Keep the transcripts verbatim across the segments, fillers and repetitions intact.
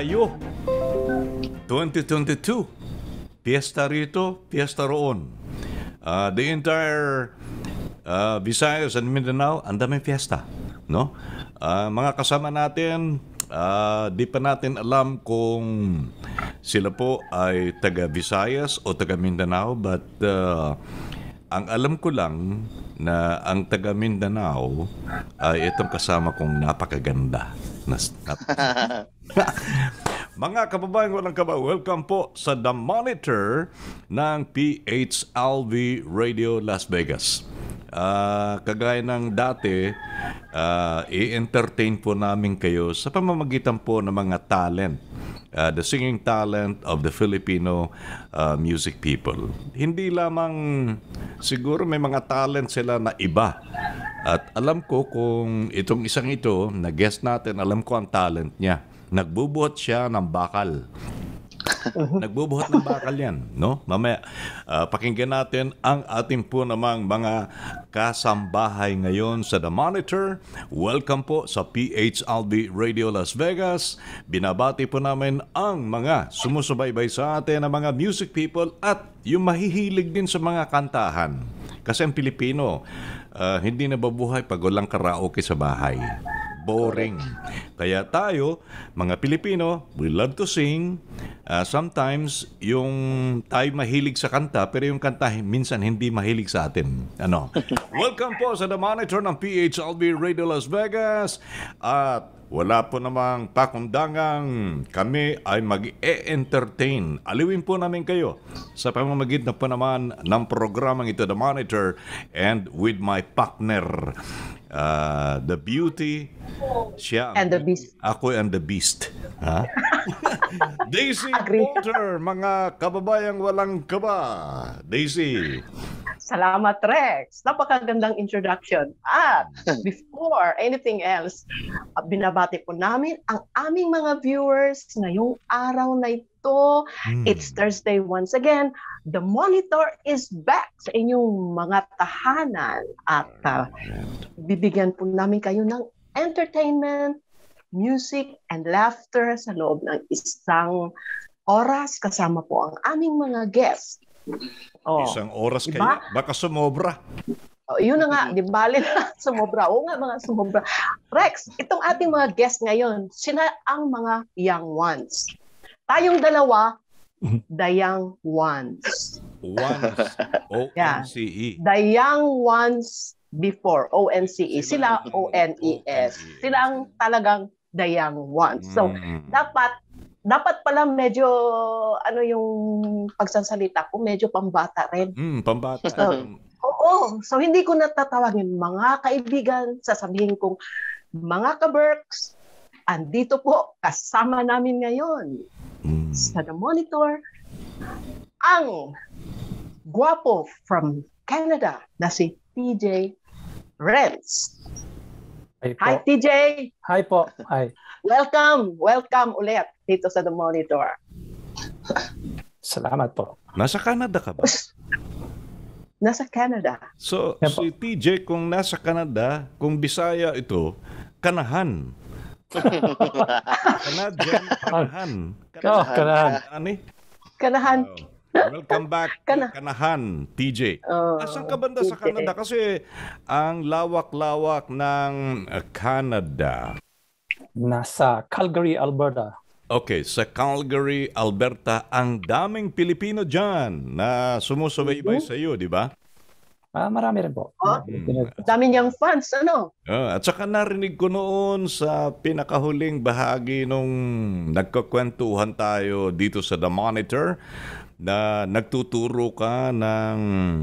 Mayo twenty twenty-two. Fiesta rito, fiesta roon. Uh, the entire uh, Visayas and Mindanao, ang daming fiesta. No? Uh, mga kasama natin, uh, di pa natin alam kung sila po ay taga Visayas o taga Mindanao, but uh, ang alam ko lang na ang taga Mindanao ay itong kasama kong napakaganda. Nas, nap- Mga kababayan, walang kaba, welcome po sa The Monitor ng P H L V Radio Las Vegas. Uh, kagaya ng dati, uh, i-entertain po namin kayo sa pamamagitan po ng mga talent. Uh, the singing talent of the Filipino uh, music people. Hindi lamang siguro may mga talent sila na iba. At alam ko kung itong isang ito, na guest natin, alam ko ang talent niya. Nagbubuhat siya ng bakal. Nagbubuhat ng bakal yan, no? Mamaya, uh, pakinggan natin ang ating po namang mga kasambahay ngayon sa The Monitor. Welcome po sa P H L V Radio Las Vegas. Binabati po namin ang mga sumusubaybay sa atin, ang mga music people at yung mahihilig din sa mga kantahan. Kasi ang Pilipino, uh, hindi nababuhay pag walang karaoke sa bahay. Boring. Kaya tayo, mga Pilipino, we love to sing. Uh, sometimes, yung tayo mahilig sa kanta, pero yung kanta minsan hindi mahilig sa atin. Ano? Welcome po sa The Monitor ng P H L V Radio Las Vegas. At wala po namang pakundangang kami ay mag-e-entertain. Aliwin po namin kayo sa pamamagitan po naman ng programang ito, The Monitor, and with my partner, uh, the beauty, siya, and the beast. Ako and the beast. Ha? Daisy Boelter, mga kababayang walang kaba. Daisy. Salamat, Rex. Napakagandang introduction. At before anything else, binabati po namin ang aming mga viewers ngayong araw na ito. Hmm. It's Thursday once again. The Monitor is back sa inyong mga tahanan. At uh, bibigyan po namin kayo ng entertainment, music, and laughter sa loob ng isang oras kasama po ang aming mga guests. Oh, isang oras diba? Kaya, baka sumobra. Oh, yun na nga, di bali na sumobra. Oo nga, mga sumobra. Rex, itong ating mga guests ngayon, sila ang mga young ones. Tayong dalawa, the young ones. Ones. O N C E. Yeah. The young ones before, O N C E. Sila, O N E S. Sila ang talagang the young ones. So, mm. dapat Dapat pala medyo, ano yung pagsasalita ko, medyo pambata rin. Mm, pambata. So, oo. So, hindi ko natatawagin mga kaibigan, sasabihin kong mga ka-Berks, andito po, kasama namin ngayon mm. sa The Monitor, ang guwapo from Canada na si T J Renz. Hi, Hi, T J. Hi po. Hi. Welcome. Welcome ulit dito sa The Monitor. Salamat po. Nasa Canada ka ba? Nasa Canada. So, yeah, si T J, kung nasa Canada, kung Bisaya ito, kanahan. Canadian, kanahan. Kanahan. Oh, kanahan. Ani? Kanahan. Oh. Welcome back Kana- Kanahan, T J. Oh, Asan ka banda sa Canada? Kasi ang lawak-lawak ng Canada. Nasa Calgary, Alberta. Okay, sa Calgary, Alberta, ang daming Pilipino dyan na sumusubaybay mm-hmm. sa iyo, di ba? Ah, marami rin po. Oh, hmm. Dami niyang fans, ano? Uh, at saka narinig ko noon sa pinakahuling bahagi nung nagkakwentuhan tayo dito sa The Monitor na nagtuturo ka ng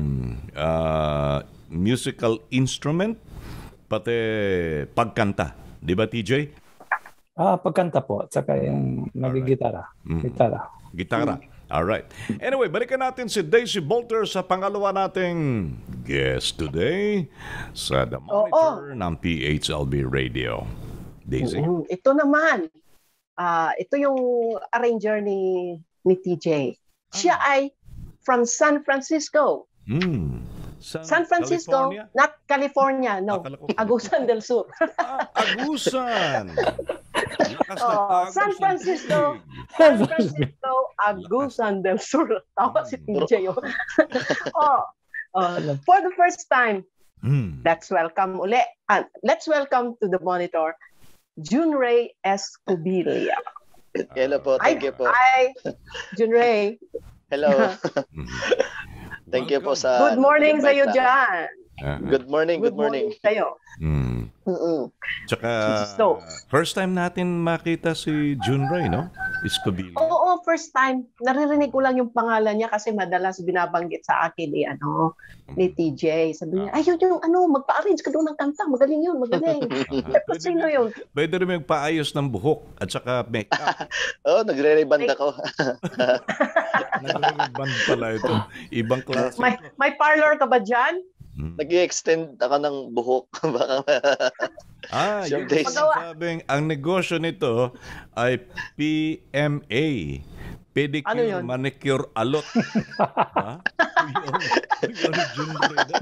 uh, musical instrument, pati pagkanta. Di ba, T J? Ah, pagkanta po. At saka yung nagigitara. Mm. Gitara. Gitara. Alright. Anyway, balikan natin si Daisy Boelter sa pangalawa nating guest today sa The Monitor oh, oh. ng P H L V Radio. Daisy? Mm-hmm. Ito naman. Uh, ito yung arranger ni, ni T J. Siya ah. ay from San Francisco. Mm. San, San Francisco, California? not California, no. Ah, Agusan del Sur. ah, Agusan. Lakas ng Oh, agos San ng Francisco. tubig. San Francisco, Agusan del Sur. Tawa si T J. Oh. oh, oh, for the first time, Hmm. let's welcome uli. Uh, let's welcome to the monitor, Junrey Escobilla. Hello po, thank you po. Hi, Junrey. Hello. Mhm. Thank you po Welcome. sa... Good morning sa iyo invite dyan. Ah, Good morning, good morning. sa'yo. mm. Mm-mm. Tsaka, So- first time natin makita si Junrey, no? Escobilla. Oo, first time. Naririnig ko lang yung pangalan niya kasi madalas binabanggit sa akin ni, ano, ni T J. Sabi niya, ayun yung ano, magpa-arrange ka doon ng kanta. Magaling yun, magaling. Ah, pwede, Sino yun? pwede rin magpaayos ng buhok at saka make-up. Oh, nagre-reband ako. Nagre-reband pala ito. Ibang klase. May, may parlor ka ba dyan? Hmm. Nag-i-extend ako ng buhok. Baka Ah, Some yun days. ang sabing, ang negosyo nito ay P M A. Pedicure, Ano yun? manicure, alot. Ha? Yun, yun, Junrey daw.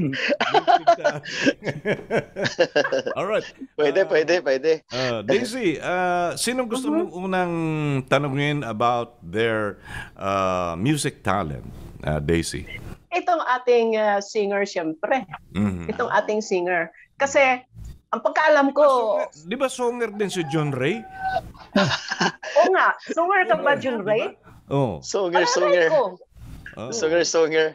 Alright. pwede, Ah, pwede, pwede. Uh, Daisy, uh, sinong gusto mong unang tanungin about their uh, music talent, uh, Daisy? Itong ating uh, singer, syempre. Mhm. Itong ating singer. Kasi, ang pagkaalam ko, Di ba songer din si Junrey? oo nga, singer ka ba, Junrey? Oh. Songer, Palagay songer. ko. Oh. Songer, songer.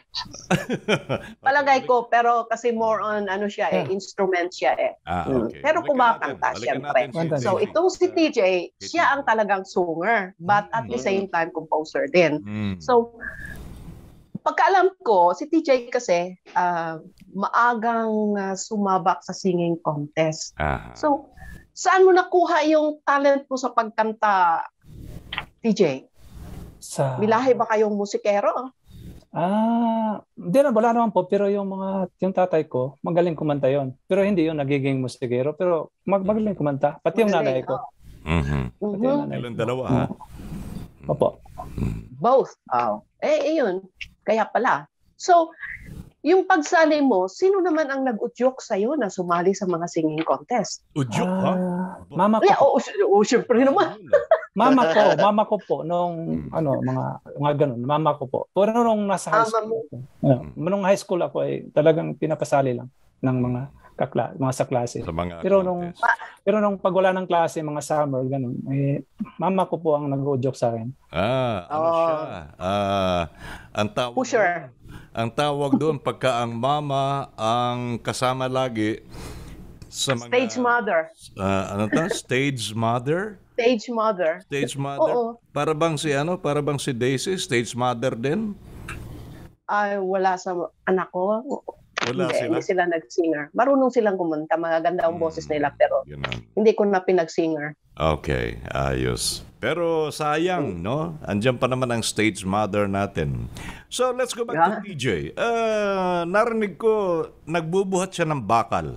Palagay ko, pero kasi more on, ano siya eh, Yeah. instrument siya eh. Ah, okay. Pero Balikan kumakanta, natin. syempre. Balikan natin So, Daisy. itong si T J, siya ang talagang singer, but at the Mm. same time, composer din. Mm. So, pagkaalam ko, si T J kasi, ah, maagang ah, sumabak sa singing contest. Ah. So, saan mo nakuha yung talent mo sa pagkanta, T J? Sa, Bilahe ba kayong musikero? Ah, hindi na, wala naman po. Pero yung mga, yung tatay ko, magaling kumanta yon. Pero hindi yun nagiging musikero. Pero mag magaling kumanta. Pati yung nanay Magaling, ko. Mhm. Pati yung Mhm. nanay Kailan ko. dalawa, ha? Opo. Both. Oh. Eh, eh, yun. Kaya pala. So, yung pagsali mo, sino naman ang nag-udyok sa'yo na sumali sa mga singing contest? Udyok, ha? Ah, mama ko. Eh, oo, oh, syempre naman. Mama ko, mama ko po nung ano mga mga ganun, mama ko po. Pero nung nasa high Mama school, ako, uh, nung high school ako ay talagang pinapasali lang ng mga kakla, mga sa klase. Sa mga Pero nung contest. pero nung pag wala ng klase, mga summer ganun, eh mama ko po ang nag-joke sa akin. Ah, ano Oh. siya? Ah, ang tawag Pusher. doon- Ang tawag doon pagka ang mama ang kasama lagi sa mga Stage mother. Ah, ano to? Stage mother? Stage mother. Stage mother? Oo. Para bang si ano? Para bang si Daisy? Stage mother din? Ay, wala sa anak ko. Wala hindi, sila? hindi sila nag-singer. Marunong silang kumanta. Magaganda ang boses nila. Pero Ganun. hindi ko na pinag-singer. Okay, ayos. Pero sayang, no? Andiyan pa naman ang stage mother natin. So, let's go back to T J. Uh, narinig ko, nagbubuhat siya ng bakal.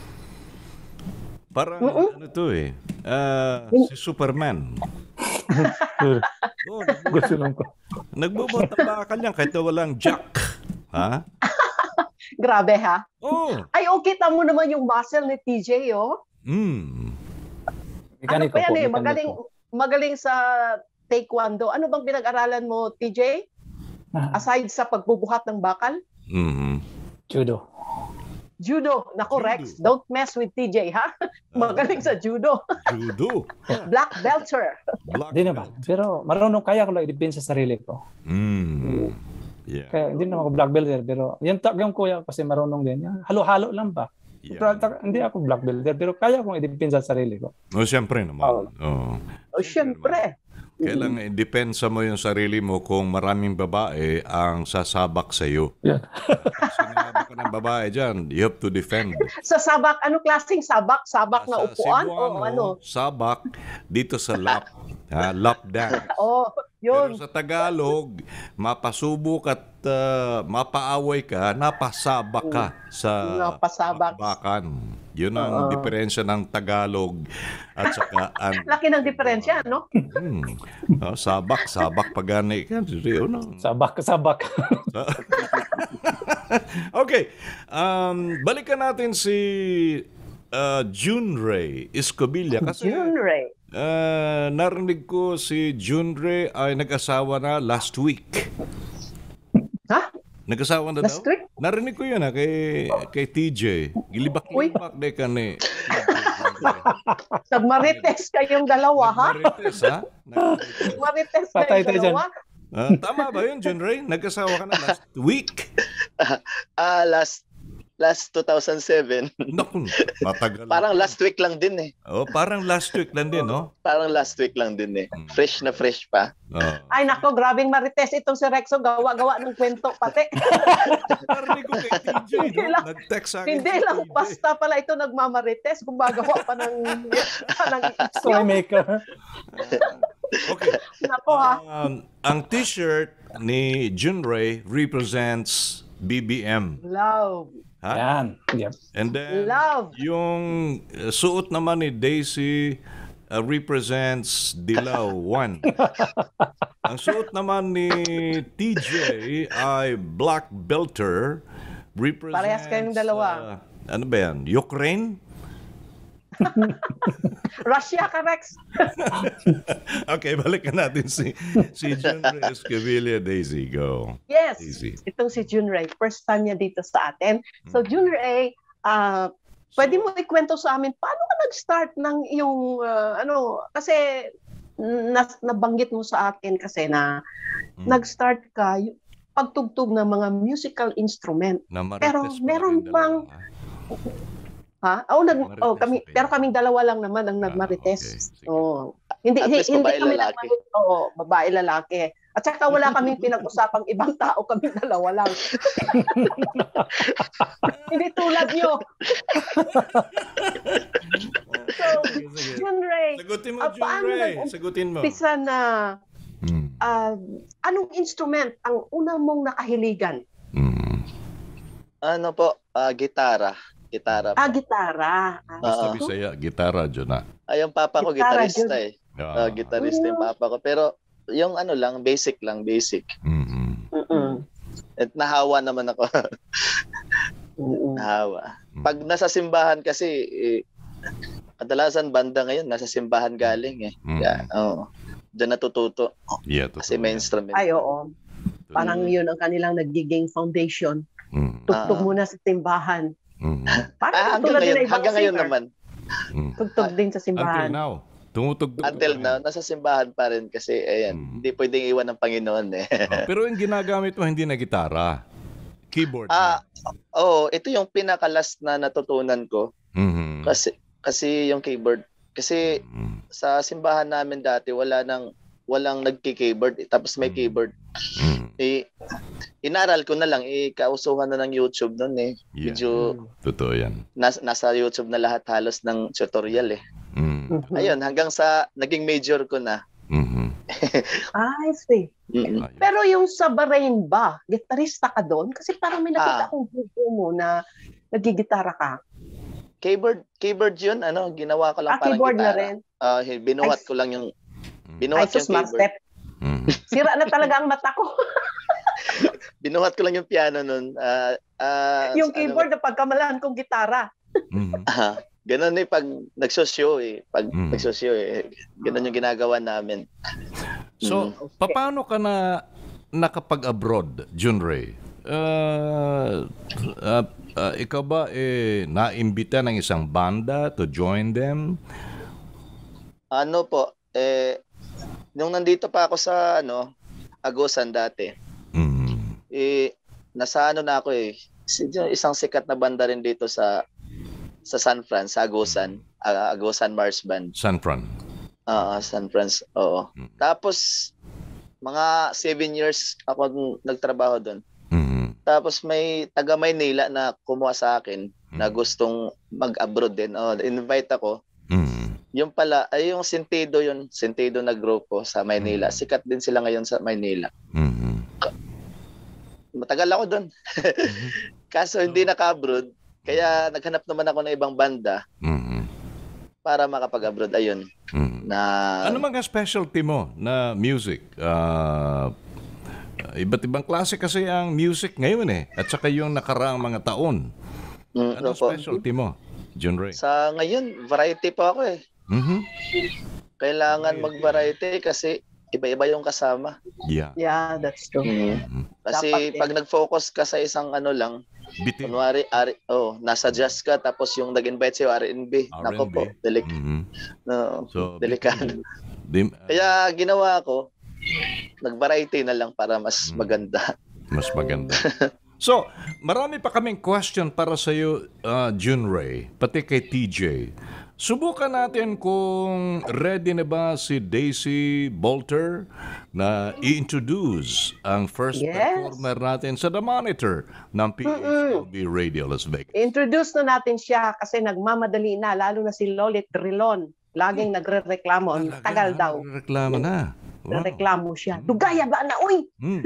Parang, ano to eh, uh, si Superman. Oh, nagbubuhat, Gusto lang ko. nagbubuhat ng bakal yan kahit na walang jack. Ha? Grabe ha? Oh, Ay, okay, tamo naman yung muscle ni T J, oh. mm. Ano Mekaniko pa yan po, eh? mekaniko. Magaling, magaling sa taekwondo. Ano bang pinag-aralan mo, T J? Ah, Aside sa pagbubuhat ng bakal? Mhm. judo. Judo. Naku, Judo. Rex, don't mess with T J, ha? Magaling sa judo. Judo. Black belter. Black Hindi naman. belt. Pero marunong kaya ko lang i-defend sa sarili ko. Mm. Yeah. Kaya hindi naman ako black belter. Pero yung, ta- yung kuya ko kasi marunong din. Yan, halo-halo lang ba? Yeah. Pero ta- hindi ako black belter. Pero kaya kong i-defend sa sarili ko. Oh, siyempre naman. Oh. Oh. O, syempre. Kailangan i-depensa mo yung sarili mo kung maraming babae ang sasabak sa iyo. Yan. Sinabi ka ng babae dyan, you have to defend. Sa sabak, ano klaseng sabak? Sabak na Sa upuan? Cebuano, O ano? sabak dito sa lap. Ha, lap dance. Oh, Pero yun. sa Tagalog, mapasubok at uh, mapaaway ka, napasabak ka sa Napasabak. bakbakan. Yun ang Oo. diferensya ng Tagalog at saka ang Laki ng diferensya, no? Hmm. Oh, sabak, sabak pagani ka. Ano? Sabak, sabak. Okay. Um, balikan natin si uh, Junrey Escobilla kasi Junrey. Ah, narinig ko si Junrey ay nag-asawa na last week. Ha? Nag-asawa na Last daw? week? Narinig ko yun ah, kay, kay T J. Gilibak-libak de ka ni. Nagmarites kayong dalawa, ha? Nagmarites, ha? Nagmarites. Nagmarites Patay kayong tayo dyan. dalawa? Ah, tama ba yun, Junrey? Nag-asawa ka na last week? Ah, last last two thousand seven. Naku, matagal. Parang last week lang din eh. Oh, parang last week lang din, no? Parang last week lang din eh. Fresh na fresh pa. Oh. Ay, nako, grabing marites itong si Rexo. Gawa-gawa ng kwento, pati. Narinig ko kay T J, Hindi no? lang- Nag-text sa akin Hindi si lang T J. basta pala ito nagmamarites. Gumagawa pa ng, pa ng Story maker. Okay. Nako, ha? Um, ang t-shirt ni Junrey represents B B M. Love. Ha? Yan. Yep. And then, Love. yung uh, suot naman ni Daisy uh, represents Dilaw one. Ang suot naman ni T J ay Black Boelter represents... Parehas kayong dalawa. uh, ano ba yan? Ukraine? Russia ka, Rex. Okay, balikan natin si, si Junrey Escobilla. Daisy, go. Yes. Easy. Itong si Junrey. First time niya dito sa atin. So, Mm. Junrey, ah pwede mo ikwento sa amin, paano ka nag-start ng iyong, ah, ano, kasi nas, nabanggit mo sa akin kasi na Mm. nag-start ka y- pagtugtog ng mga musical instrument. Na marites Pero pala meron kayong bang- dalawa, ha? Ha? Oh, nag Marites oh, kami kayo. pero kaming dalawa lang naman ang Ah, nagmarites. okay. Sige. Oh. Hindi At hindi, least hindi babae, kami lalaki. nagmarites. Oo, babae lalaki. At saka wala kaming pinag-usapang ibang tao, kaming dalawa lang. Hindi tulad nyo. So, Sige, sige. Junrey, Sagutin mo, ah, paano Junrey. nag- Sagutin mo. pisa na Mm. ah, anong instrument ang una mong nakahiligan? Mm. Ano po? Ah, gitara. Gitara po. Ah, gitara. Ah, Basta Oo. Bisaya, gitara dyan na. Ay, yung papa ko, Gitara, gitarista eh. Ah, gitarista yung papa ko. Pero yung ano lang, basic lang, basic. Mm-mm. mm-mm. At nahawa naman ako. Mm-mm. nahawa. Pag nasa simbahan kasi, eh, kadalasan banda ngayon, nasa simbahan galing eh. Mm. Yeah, oo. Diyan natututo. Yeah, totoo Kasi may yan. instrument. Ay, oo. Parang yun ang kanilang nagiging foundation. Mm. Tugtog Ah. muna sa simbahan. Mm. Parang Ah, hanggang tulad ngayon, nila ibang hanggang ngayon singer. naman. Mm. Tugtog din sa Until simbahan. now. Tumutugtog ka Until pa rin. now, nasa simbahan pa rin kasi, ayan, Mm. hindi pwedeng iwan ng Panginoon eh. Oh, pero yung ginagamit mo hindi na gitara. Keyboard. Ah, oo, ito yung pinaka-last na natutunan ko. Mhm. Kasi, kasi yung keyboard. Kasi Mm. sa simbahan namin dati, wala nang, walang nagki-keyboard. eh, Tapos may Mm. keyboard. Mm. Eh, inaral ko na lang, eh, kausuhan na ng YouTube noon eh. Yeah. Medyo Totoo yan. nas, nasa YouTube na lahat halos ng tutorial eh. Mm. Mhm. Ayun, hanggang sa naging major ko na. Mhm. I see. Mm-mm. Ayos. Pero yung sa Bahrain ba, gitarista ka doon? Kasi parang may nakita Ah. akong video mo na nagigitara ka. Keyboard, keyboard yun, ano, ginawa ko lang Ah, parang keyboard na gitara. rin. Ah, hi- binuhat Ay, ko lang yung, Mm. Ay, binuhat yung sus, keyboard. Marstep. Mm. Sira na talaga ang mata ko. Binuhat ko lang yung piano nun. Ah, ah, Yung ano, keyboard na pagkamalahan kong gitara. Mhm. Ah, ganun eh pag nagsoshow eh. Pag Mm. nagsoshow eh. Ganun yung ginagawa namin. So, Mm. paano ka na nakapag-abroad, Junrey? Uh, uh, uh, ikaw ba eh, naimbita ng isang banda to join them? Ano po, eh, nung nandito pa ako sa, ano, Agusan dati, Mhm. eh, nasa ano na ako eh, si- isang sikat na banda rin dito sa sa San Fran, sa Agusan, ah, Agusan Mars Band. San Fran. Ah, San Francisco, oo. Mm. Tapos, mga seven years ako n- nagtrabaho doon. Mhm. Tapos may taga Maynila na kumuha sa akin na Mm. gustong mag-abroad din. Oh, invite ako. Mhm. Yung pala, ay yung Sentido yun, Sentido na grupo sa Maynila. Mm. Sikat din sila ngayon sa Maynila. Mhm. Matagal ako doon. Mhm. Kaso hindi naka-abroad, kaya naghanap naman ako ng ibang banda Mhm. para makapag-abroad. Ayun, Mhm. na Ano mga specialty mo na music? Ah, iba't ibang klase kasi ang music ngayon eh. At saka yung nakaraang mga taon. Mm, Ano ano po? specialty mo, Junrey? Sa ngayon, variety po ako eh. Mhm. Kailangan mag-variety kasi iba-iba yung kasama. Yeah. Yeah, that's true. Mm. Kasi Dapat pag nag-focus ka sa isang ano lang, Bitin. kunwari, R- oh, nasa jazz ka, tapos yung nag-invite sa'yo R and B. Nako R and B. po, delik Mhm. no, So, delikado. Dim- Kaya ginawa ko, nag-variety na lang para mas Mm. maganda. Mas maganda. So, marami pa kaming question para sa iyo, uh, Junrey, pati kay T J. Subukan natin kung ready na ba si Daisy Boelter na i-introduce ang first Yes. performer natin sa The Monitor ng P H L B Radio Las Vegas. Introduce na natin siya kasi nagmamadali na, lalo na si Lolit Rilon. Laging nagre-reklamo. Ang tagal daw. Reklamo na. Wow. Reklamo siya. Dugaya ba na, uy? Hmm.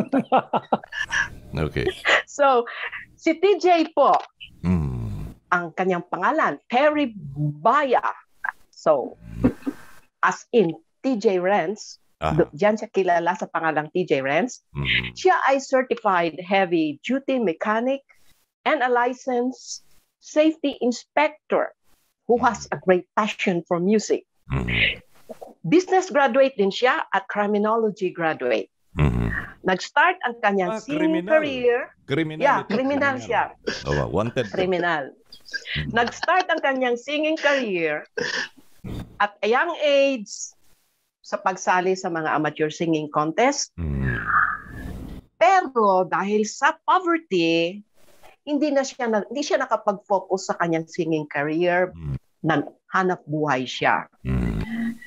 Okay. So, si T J po, Hmm. ang kanyang pangalan, Terry Baya. So, as in T J Renz, Aha. diyan siya kilala sa pangalang T J Renz. Hmm. Siya ay certified heavy-duty mechanic and a licensed safety inspector who has a great passion for music. Hmm. Business graduate din siya at criminology graduate. Hmm. Nag-start ang kanyang Ah, singing criminal. career. Criminal. Yeah, ito, criminal siya. Oh, wanted. Criminal. Nag-start ang kanyang singing career at a young age sa pagsali sa mga amateur singing contest. Hmm. Pero dahil sa poverty, hindi na siya na, hindi siya nakapag-focus sa kanyang singing career. Hmm. Na hanap buhay siya. Hmm.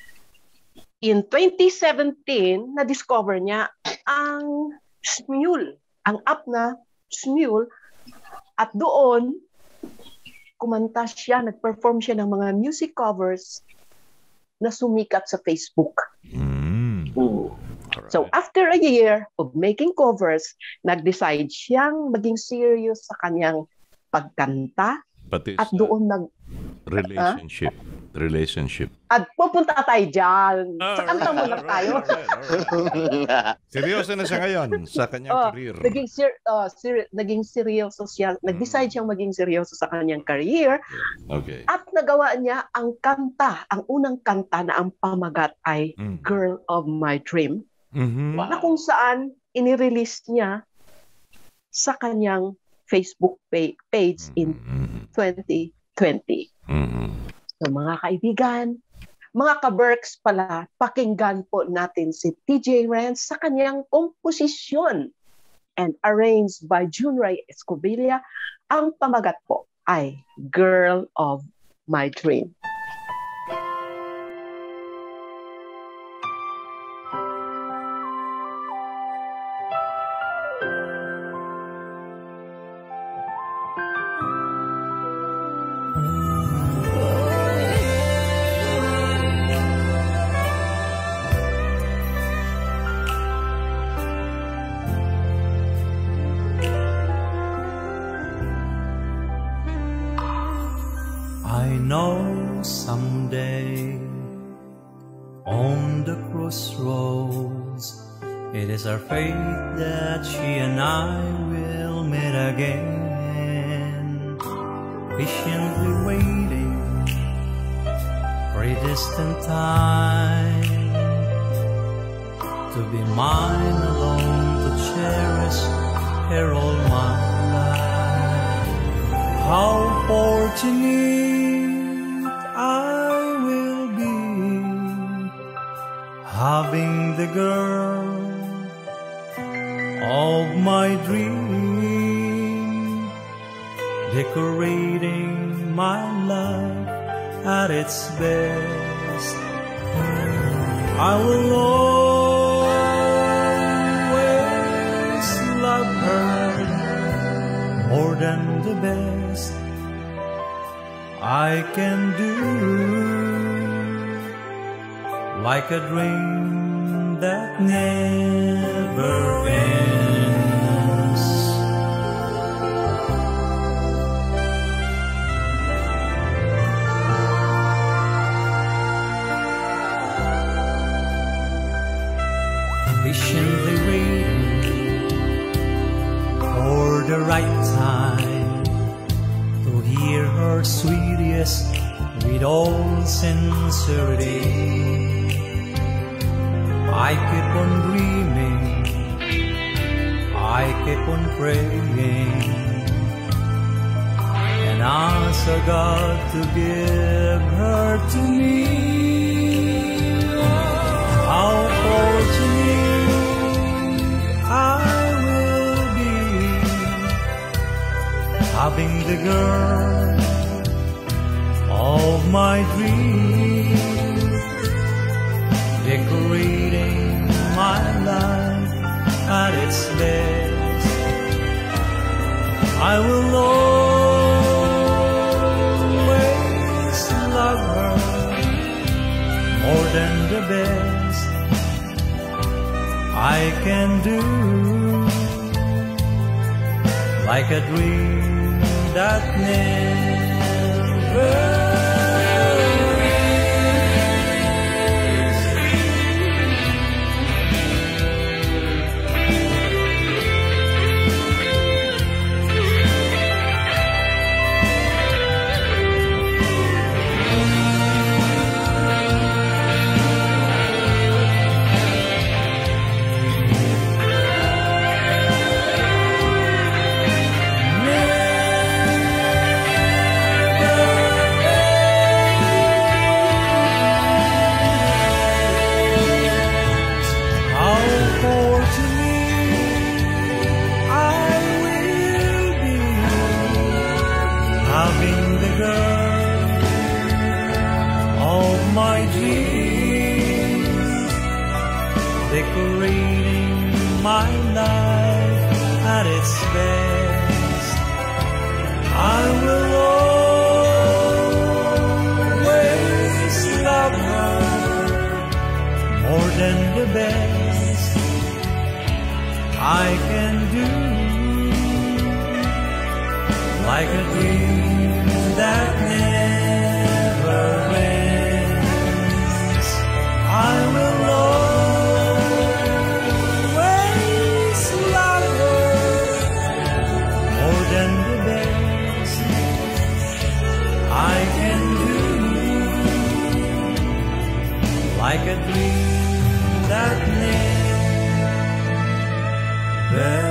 In twenty seventeen, na-discover niya ang Smule, ang app na Smule, at doon kumanta siya, nag-perform siya ng mga music covers na sumikat sa Facebook. Hmm. Alright. So after a year of making covers, nag-decide siyang maging serious sa kanyang pagkanta Pati at sa doon nag relationship. Relationship. at pupunta tayo dyan. Sa kanta muna Alright, tayo. alright, alright. Seryoso na siya ngayon sa kanyang Oh, career. naging ser- uh, ser- naging seryoso siya, nag-decide siyang maging seryoso sa kanyang career Okay. at nagawa niya ang kanta, ang unang kanta na ang pamagat ay Mm. Girl of My Dream, Mhm. Wow. na kung saan inirelease niya sa kanyang Facebook pa- page in Mhm. twenty twenty. Mhm. So mga kaibigan, mga ka-Berks pala, pakinggan po natin si T J Renz sa kanyang komposisyon and arranged by Junrey Escobilla. Ang pamagat po ay Girl of My Dream. I know someday on the crossroads it is our fate that she and I will meet again, patiently waiting for a distant time to be mine alone, to cherish her all my life. How fortunate I will be, having the girl of my dream, decorating my life at its best. I will always love her more than the best I can do, like a dream that never ends. Patiently waiting for the right time to hear her sweetest with all sincerity. I keep on dreaming, I keep on praying, and ask God to give her to me. How fortunate I will be, having the girl of my dreams, decorating my life at its best. I will always love her more than the best I can do, like a dream that never decorating my life at its best. I will always love her more than the best I can do, like a dream that never ends. I will always love her more than the best I can do, like a dream that never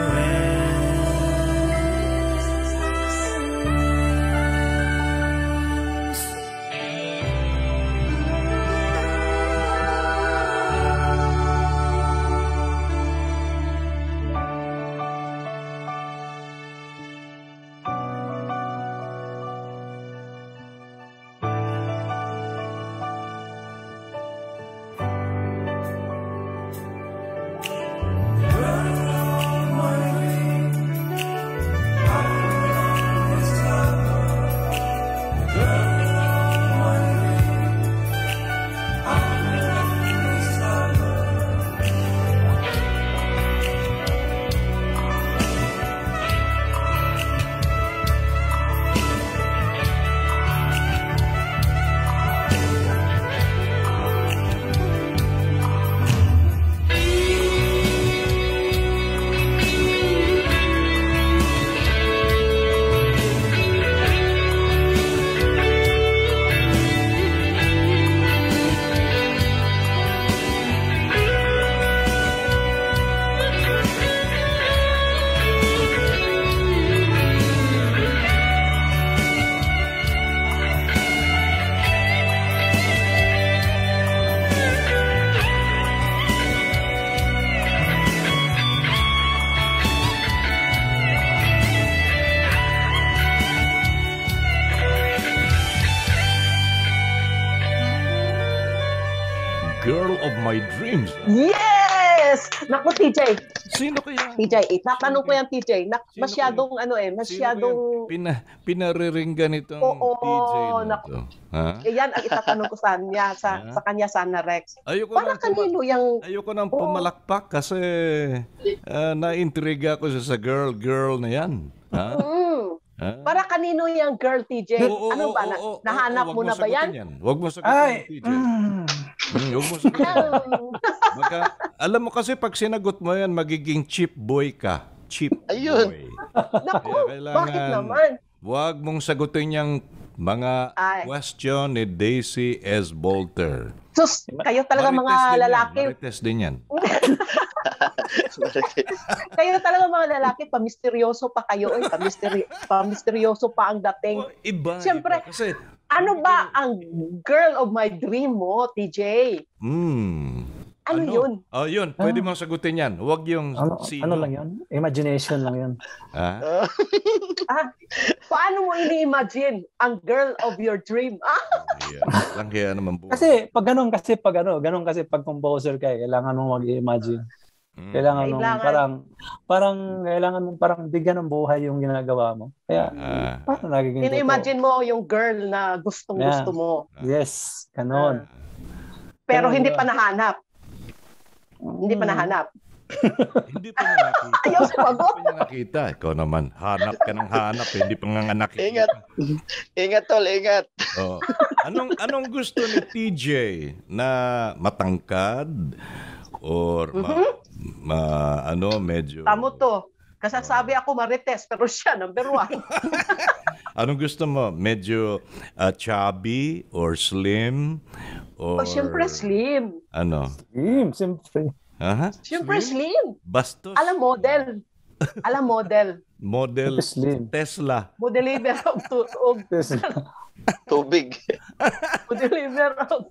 Girl of my dreams. Yes! Naku, T J. Sino kaya? T J, itatanong ko yan, T J. Na, Sino masyadong, ano eh, masyadong... Pina, pinariringgan itong Oo, T J na naku. ito. Ha? Eh, yan ang itatanong ko sa kanya, sa, Ha? sa kanya sana, Rex. Ayoko Para nang kanino yung... Ayoko nang Oo. pumalakpak kasi uh, na-intriga ko sa, sa girl-girl na yan. Ha? Mm. Ha? Para kanino yung girl, T J? Oo, ano oo, ba? Na, oo, oo, nahanap oo, mo wag na ba yan? sagutin Huwag mo sagutin Ay, yan, T J. mm, Hmm, huwag mo sagutin. Baka, alam mo kasi pag sinagot mo yan, magiging cheap boy ka. Cheap Ayun. boy. Naku, Kaya kailangan- bakit naman? Huwag mong sagutin yung Mga Ay. question ni Daisy S. Boelter. Sus, kayo talaga mga Marites din lalaki. Yan. Marites din yan. Kayo talaga mga lalaki, pamisteryoso pa kayo. Oy, pamisteri pamisteryoso pa ang dating. Oh, iba, Siyempre, iba. Kasi, ano ba ang girl of my dream mo, T J? hmm, Ano, yun? Oh, yun. Pwede mo sagutin yan. Huwag yung Ano, sino. ano lang yun? Imagination lang yun. Ah? Ah, paano mo ini-imagine ang girl of your dream? Ah, Yeah. Lang kaya naman buhay. Kasi pag ganun, kasi pag ano, ganun kasi pag composer ka, eh, kailangan mo mag-imagine. Mm. Kailangan mong Kailangan. parang, parang, kailangan mong parang bigyan ng buhay yung ginagawa mo. Kaya, Ah. paano nagiging totoo? ini-imagine mo yung girl na gustong-gusto mo. Yes, ganon. Pero Ganun, hindi diba? pa nahanap. Hindi pa nahanap. Hindi pa niya nakita. Ayaw sumagot. Hindi pa niya nakita. Ikaw naman, hanap ka ng hanap. eh. Hindi pa nga nga nakita. Ingat. Ingat tol, ingat. Oh. Anong anong gusto ni T J na matangkad or ma, ma ano medyo Tamo to. Kasasabi ako marites, pero siya number one. Anong gusto mo? Medyo uh, chubby or slim or O, siyempre slim. ano? Slim, siyempre. Aha? Siyempre slim. Bastos. Alam model. Alam model. Model Slim. Tesla. Modeliver of tuog. Tubig. Modeliver of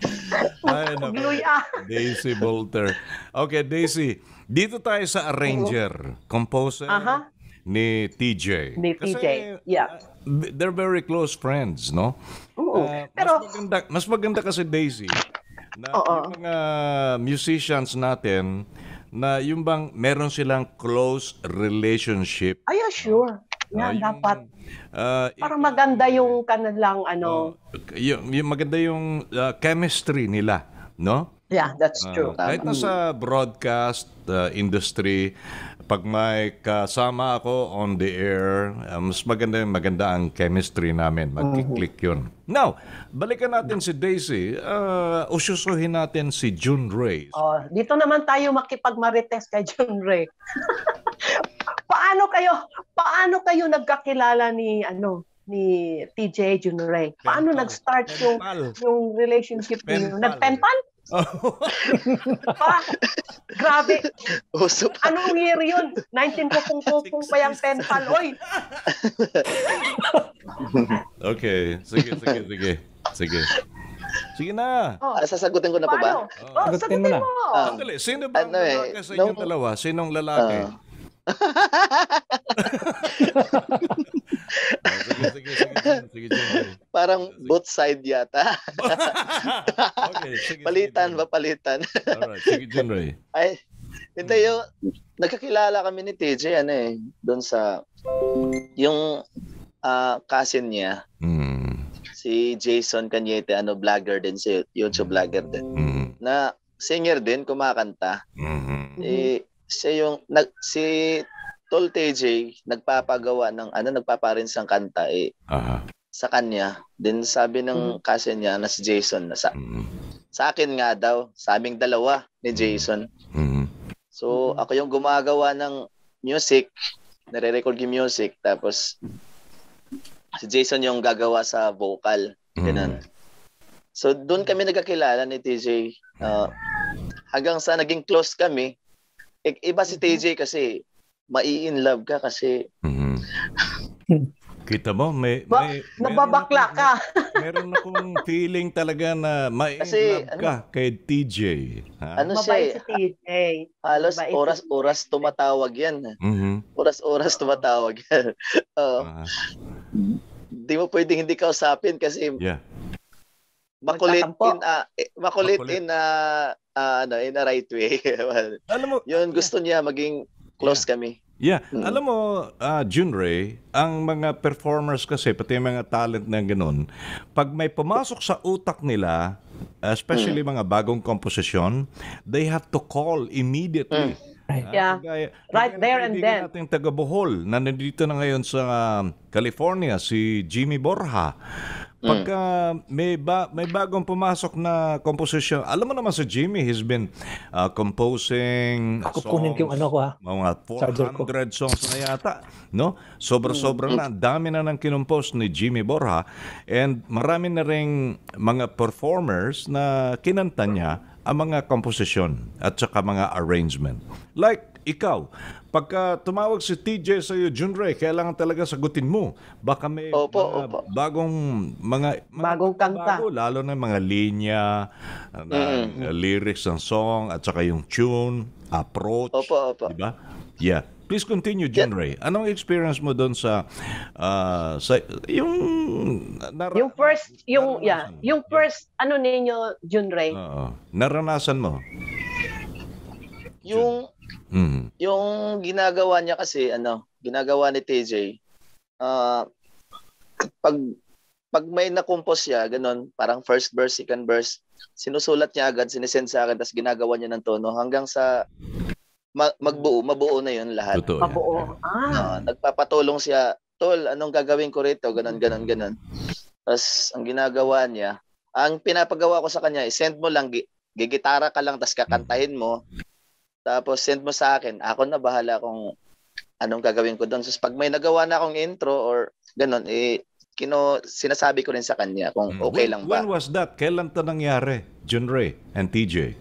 Ay, naku. gluya. Daisy Boelter. Okay, Daisy. Dito tayo sa arranger, composer Aha. ni T J. Ni T J, yeah. uh, they're very close friends, no? Oo. Uh, Pero- mas maganda, mas maganda kasi Daisy na Oo. yung mga musicians natin na yung bang meron silang close relationship. Ay, yeah, sure. Uh, Yan, yung, dapat. uh, Para maganda yung kanilang ano. uh, yung, yung maganda yung uh, chemistry nila, no? Yeah, that's true. Uh, kahit na sa broadcast uh, industry, pag may kasama ako on the air, uh, mas maganda, maganda ang chemistry namin. Magkiklik yun. Now, balikan natin si Daisy. Uh, ususuhin natin si Junrey. Oh, dito naman tayo makipagmarites kay Junrey. paano kayo paano kayo nagkakilala ni ano ni T J Junrey? Paano Penpal. nag-start yung Penpal. yung relationship niyo? Penpal. Nagpenpal? Pa, grabe. Uso pa. Anong year yun? nineteen kupong-kupong pa yung penpal. Oy, Okay. Sige, sige, sige. Sige. Sige na. oh, Ah, sasagutin ko na pa ba? paano? Oh, Sagutin sagutin mo na. mo. Ah. Sandali, sino ba ang Ano eh, lalaki sa nung- inyong dalawa? Sinong lalaki? Ah. Oh, sige, sige, sige, Jun. Sige, Junrey. Parang both side yata. Okay, sige, Palitan sige, ba palitan? Alright, sige, Junrey. Ay, hindi yung nagkakilala kami ni T J ano eh doon sa yung ah, cousin niya Mm. si Jason Cañete, ano vlogger din si YouTube vlogger din Mm. na singer din, kumakanta. Mhm. Eh siya yung nag si Tol T J nagpapagawa ng ano nagpaparins ng kanta eh Aha. sa kanya. Then sabi ng cousin niya na si Jason na sa, Mm. sa akin nga daw, sa aming dalawa ni Jason. Mhm. So, ako yung gumagawa ng music, nare-record yung music, tapos si Jason yung gagawa sa vocal. Ganun. So, doon kami nagkakilala ni T J. Uh, hanggang sa naging close kami, I- iba si T J kasi mai-in love ka kasi Mhm. Kita mo, may, Ba- may Nababakla meron ka. akong- Meron akong feeling talaga na may Kasi, love ka kay T J. Ha? ano siya, Mabait eh, si T J. halos Mabait si oras-oras tumatawag yan. Mhm. Oras-oras tumatawag yan. Uh, Ah, di mo pwedeng hindi kausapin kasi yeah. makulit Magtatampo. in a eh, makulit, Makulit. in a ah, ano in a right way. Alam mo, Yun gusto niya maging close kami. yeah. Mm. Alam mo, uh, Junrey, ang mga performers kasi, pati yung mga talent na gano'n, pag may pumasok sa utak nila, especially mga bagong komposisyon, they have to call immediately. Ah, Yeah. kagaya- Right kagaya ng there and kaibigan then. nating taga Bohol na nandito na ngayon sa um, California, si Jimmy Borja. Pagka may ba, may bagong pumasok na composition, alam mo naman si Jimmy, he's been uh, composing Kukunin ko yung ano ko, ha? mga Charger ko. four hundred songs na yata, no? Sobra-sobra na, ang dami na nang kinompose ni Jimmy Borja, and marami na ring mga performers na kinanta niya ang mga komposisyon at saka mga arrangement. Like ikaw, pagka tumawag si T J sa iyo, Junrey, kailangan talaga sagutin mo. Baka may Opo, mga opo. bagong mga, mga Bagong kanta. bago, lalo na mga linya, na, uh, lyrics ng song at saka yung tune, approach, Opo, opo. di ba? Yeah. Please continue, Junrey. Anong experience mo doon sa uh, sa yung nara- Yung first, yung, yeah, naranasan? yung first, ano ninyo, Junrey? Oo. Naranasan mo? Yung Mm. yung ginagawa niya kasi ano, ginagawa ni T J, ah pag pag may na-compose siya, ganun, parang first verse, second verse, sinusulat niya agad, sinisend sa akin, tapos ginagawa niya ng tono hanggang sa ma- magbuo, mabuo na yun lahat. Totoo yan. Pabuo. Ah. Ah, nagpapatulong siya, tol, anong gagawin ko rito, ganun, ganun, ganun. Tapos ang ginagawa niya, ang pinapagawa ko sa kanya, send mo lang, gi- gigitara ka lang, tapos kakantahin mo, tapos send mo sa akin, ako na bahala kung anong gagawin ko doon. So pag may nagawa na akong intro or ganun, eh, kino, sinasabi ko rin sa kanya kung okay When- lang ba. When was that? Kailan to nangyari, Junrey and T J?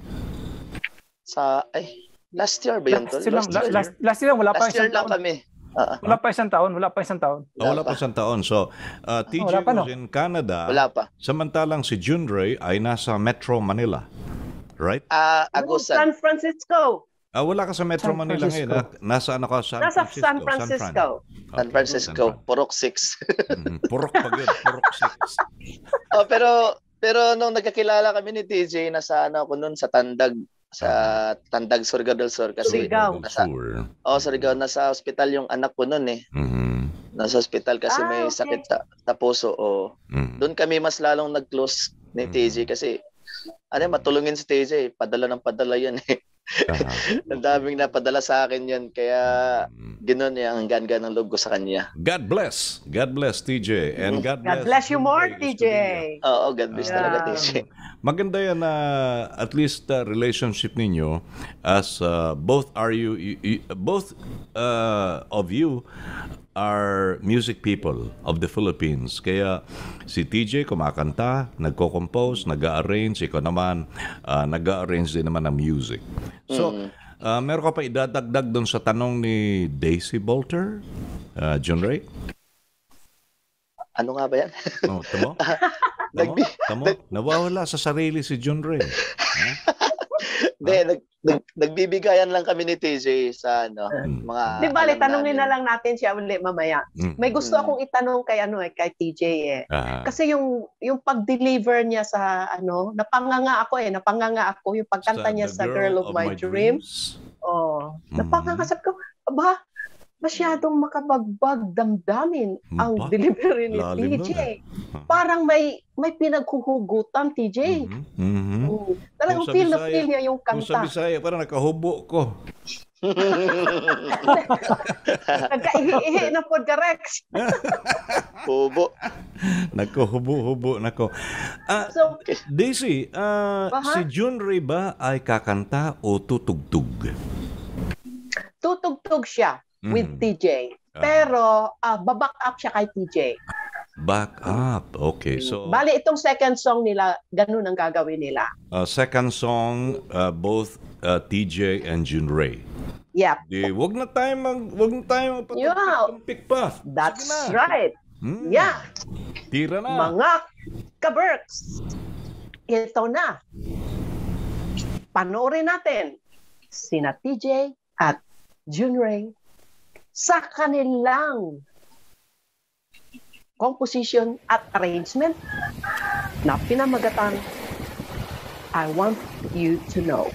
Sa, ay, last year ba yun, tol? Last year lang, Last la- year, last, last year wala pa last year isang lang taon. kami. Ah, ah. Wala pa isang taon, wala pa isang taon. Oh, wala pa isang taon. So, uh, T J wala pa, was no? in Canada. Wala pa. Samantalang si Junrey ay nasa Metro Manila. Right? Ah, Ano, Agusan. San Francisco. Ah, wala ka sa Metro San Manila Francisco. ngayon. Ah, Nasaan ako? San Nasa Francisco. San Francisco. Fran. San Okay, Francisco, San Purok six. Fran. Mhm. Purok pa yun. Purok six. Oh, pero pero nung nagkakilala kami ni T J, nasa ano ako noon sa Tandag, sa Tandag, Surigao del Sur kasi Surigao. nasa Sur. oh, Surigao, nasa ospital yung anak ko noon eh. Mhm. Nasa ospital kasi Ah, may okay. sakit sa, sa puso. Oh. Mhm. Doon kami mas lalong nag-close ni T J kasi ano, matulungin si T J, padala ng padala yan eh. Ah. Ang daming napadala sa akin yan, kaya ganoon eh, ang gan-gan ng loob ko sa kanya. God bless. God bless, T J. And God bless. God bless you more, Junrey T J. Escobilla. Oo, God bless Yeah. talaga, T J. Maganda yan na at least uh, relationship ninyo as uh, both are you, you, you- both uh, of you are music people of the Philippines. Kaya si T J kumakanta, nagko-compose, nag-arrange, ikaw naman uh, nag-arrange din naman ng music. So, uh, meron ka pa idadagdag doon sa tanong ni Daisy Boelter, uh, Junrey? Ano nga ba yan? Oh, tamo? Tamo? Nagbi- Tamo? Nawawala sa sarili si Junrey. Hindi, nag, nag, nagbibigayan lang kami ni T J sa ano, mga... Di bali, alam tanungin namin. na lang natin siya ulit mamaya. Mm. May gusto Mm. akong itanong kay ano eh, kay T J eh. Ah. Kasi yung yung pag-deliver niya sa ano, napanganga ako eh, napanganga ako yung pagkanta niya The sa Girl of, My, Dreams. Oh, Mm. napanganga sabi ko, aba, masyadong makabagbag damdamin ang Ba? delivery ni Lalim T J. nun eh. Parang may may pinaghuhugutan, T J. Mhm. Mhm. Mm. Talagang Kung sa feel na Bisaya- feel niya yung Kung sa kanta. Bisaya, parang nakahubo ko. Nagkaihi na po ka, Rex. Hubo. Nagkahubo-hubo nako. Ah, So, Daisy, ah, Aha. si Junrey ba ay kakanta o tutugtog? tutugtog siya with Mhm. T J. Ah. Pero ah, baback up siya kay T J. Back up. Okay, so Bali, itong second song nila, ganun ang gagawin nila. uh, second song, uh, both uh, T J and Junrey. Yep, Di, wag na tayo mag, wag na tayo Yeah. magpatumpik pa. that's Sige na. right. Hmm. Yeah, Tira na. mga kaberks. Ito na. Panoorin natin sina T J at Junrey sa kanilang composition at arrangement na pinamagatan I Want You to Know.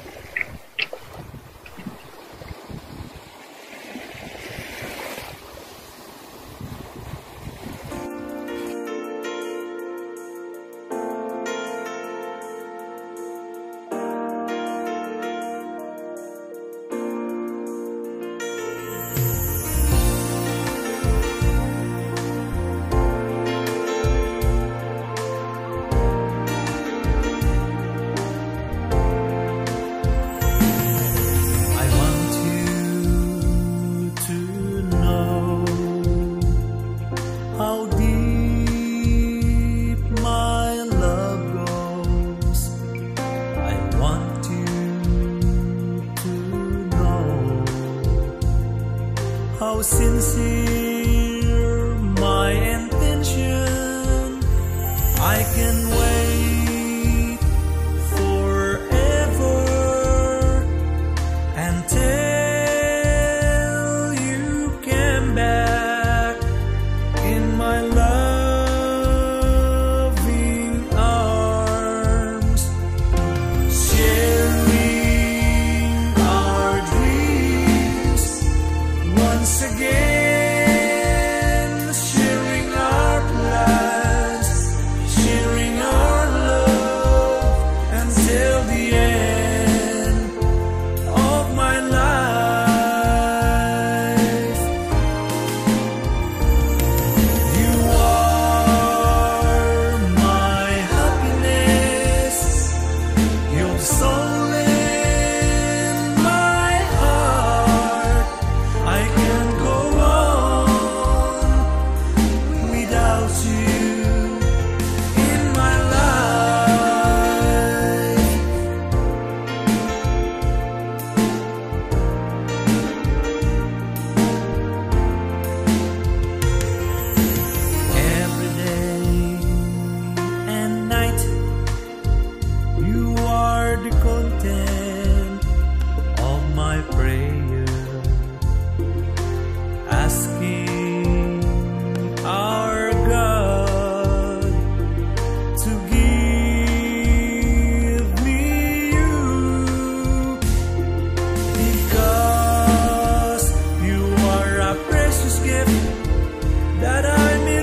how sincere my intention. I can wait forever until you came back in my loving arms, sharing our dreams once again, sharing our plans, sharing our love until the end of my life. You are my happiness, your soul in my heart. I can't go on without you in my life. Every day and night, you are the content of my prayer, asking our God to give me you, because you are a precious gift that I may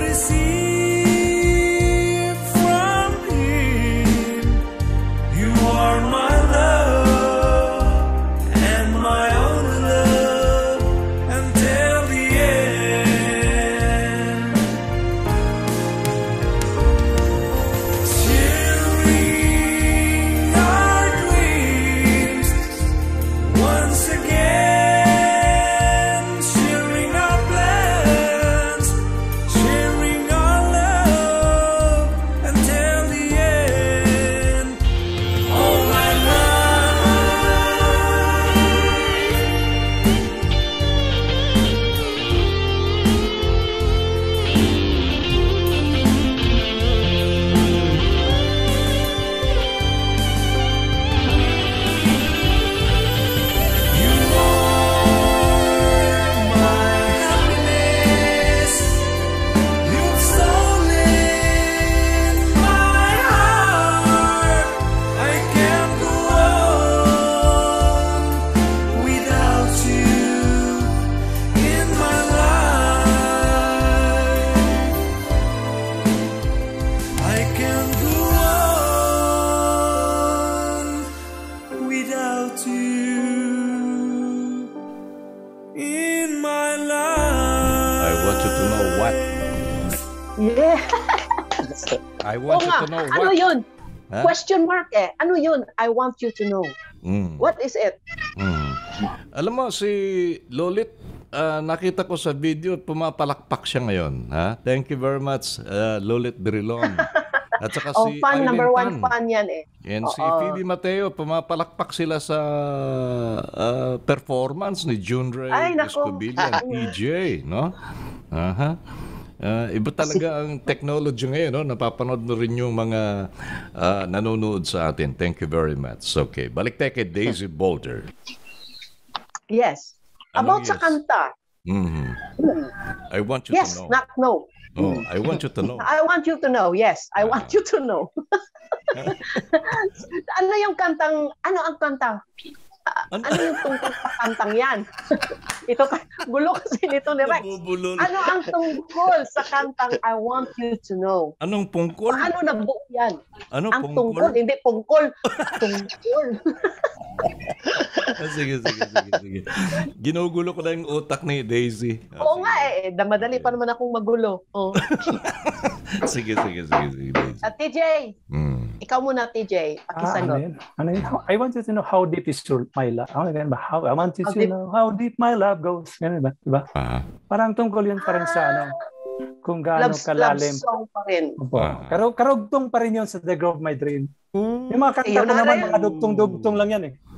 receive from Him. You are my love and my only love until the end. Sharing our dreams once again, sharing our plans, sharing our love until the end. All my You are my happiness, your soul in my heart. I can't go on without you in my life. I can't go on without you in my life. I want you to know what. Yeah. I Oo want you nga. to know Ano what. yun? Ha? Question mark eh. Ano yun? I want you to know. Mm. What is it? Mm. Alam mo, si Lolit, ah, nakita ko sa video, pumapalakpak siya ngayon. Ha? Thank you very much, ah, Lolit Drilon. At saka Oh, si fan, Eileen number one Tan. fan yan eh. And si Oo. Phoebe Mateo, pumapalakpak sila sa ah, performance ni Junrey, Ay, nako. Escobilla, P J, no? Aha. Ah, iba talaga ang technology ngayon, no? Napapanood mo rin yung mga ah, nanonood sa atin. Thank you very much. Okay, balik tayo kay Daisy Boelter. Yes. Ano About sa yes? kanta. Mhm. I want you Yes, to know. not no. Oh, I want you to know. I want you to know. Yes, I Ah. want you to know. Ano yung kantang, ano ang kanta? Ah, Ano? ano yung tungkol sa kantang yan? Ito, ka- gulo kasi nito ni Rex. Nabubulol. Ano ang tungkol sa kantang I want you to know? Anong pungkol? Paano nabuo yan? Ano Ang pungkol? tungkol, hindi pungkol. Tungkol. Ah, sige, sige, sige, sige. Ginugulo ko na yung utak ni Daisy. Ah, Oo sige. nga eh, madali pa naman akong magulo. Oh. Sige, sige, sige, sige, Daisy. At T J, Mm. ikaw muna T J, Ah, ano pakisagot. yun? Ano yun? I want you to know how deep is your, my love. Ano ganun ba? How, I want you How to deep? know how deep my love goes. Ganun ba? Diba? Ah. Parang tungkol yun pa rin sa ano, kung gaano Love, love kalalim. song pa rin. Opo. Ah. Karug, karugtong pa rin yun sa The Grove of My Dream. Yung mga kanta Yun ko na naman, rin. mga dugtong-dugtong lang yan eh.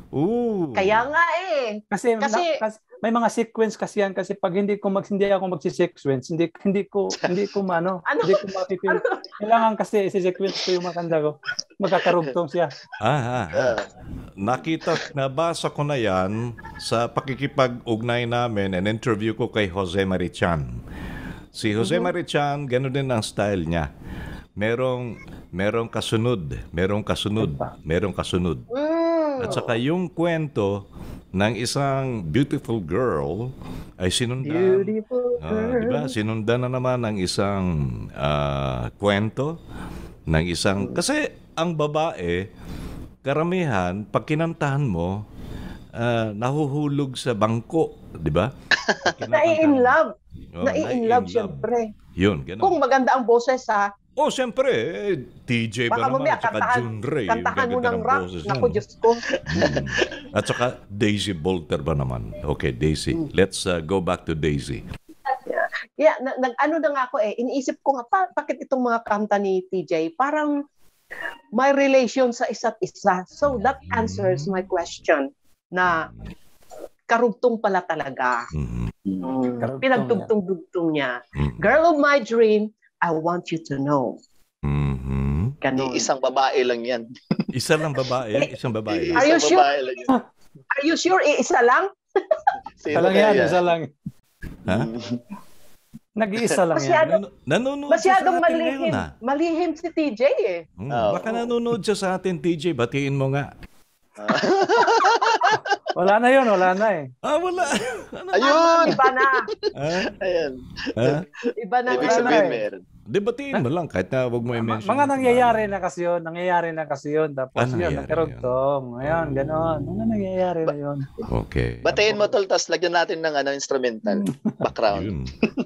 Ooh. Kaya nga eh. Kasi, Kasi- na, kasi may mga sequence kasi yan kasi pag hindi ko mag hindi ako magsi-sequence, hindi hindi ko hindi ko mano, Ano? hindi ko mapipil. Kailangan kasi i-sequence ko yung makanta ko. Magkakarugtong siya. Ah, ah, ah. Nakita, nabasa ko na yan sa pakikipag-ugnay namin and interview ko kay Jose Marichan. Si Jose Marichan, gano'n din ang style niya. Merong, merong kasunod, merong kasunod, merong kasunod. Mm. At saka yung kwento ng isang beautiful girl ay sinundan. Beautiful Ah, girl. di ba? Sinundan na naman ng isang ah, kwento ng isang kasi ang babae karamihan pag kinantahan mo ah, nahuhulog sa bangko, di ba? Pag kinakanta Nai-in mo. love. Oh, Nai-in nai-in love, love. syempre. Yun, ganun. Kung maganda ang boses ha, Oh, siyempre, eh, T J ba baka naman mamaya at saka kantahan, Junrey, yung kantahan mo gaganda ng ng rock. boses Naku, nun. Diyos ko. Hmm. At saka Daisy Boelter ba naman? Okay, Daisy. Let's uh, go back to Daisy. Yeah, nag, nag- ano na nga ako eh, iniisip ko nga, pa, bakit itong mga kanta ni T J, parang may relation sa isa't isa. So that answers my question na karugtong pala talaga. Mhm. Mm. Karugtong Pinagtugtong-dugtong niya. Mhm. Girl of my dream, I want you to know. Mhm. Ganon. Isang babae lang yan. Isa lang babae, isang babae. Are you Isang sure? babae lang yan. Are you sure iisa lang? Sino Isa lang kaya yan, yan? isa lang. Ha? Nag-iisa lang yan. Masyado, Nanu- nanonood siya sa masyadong atin malihim. ngayon, ah. Malihim si T J eh. Hmm, Oo. Baka nanonood siya sa atin, T J. Batiin mo nga. Wala na yun, wala na eh. Ah, wala. Ano? Ayun! Iba na. Ha? Ayan. Ha? Iba na. Ibig nga. sabihin eh. meron. Di, batiin mo lang kahit na huwag mo Ma- i-mention. mga nangyayari na kasi yun, nangyayari na kasi yun. Tapos Ah, yun, nangyayari nagkarugtong. Ngayon, gano'n. Mga nangyayari na yun. Okay. Batiin mo tol, tapos lagyan natin ng ano, instrumental. Background. Yun.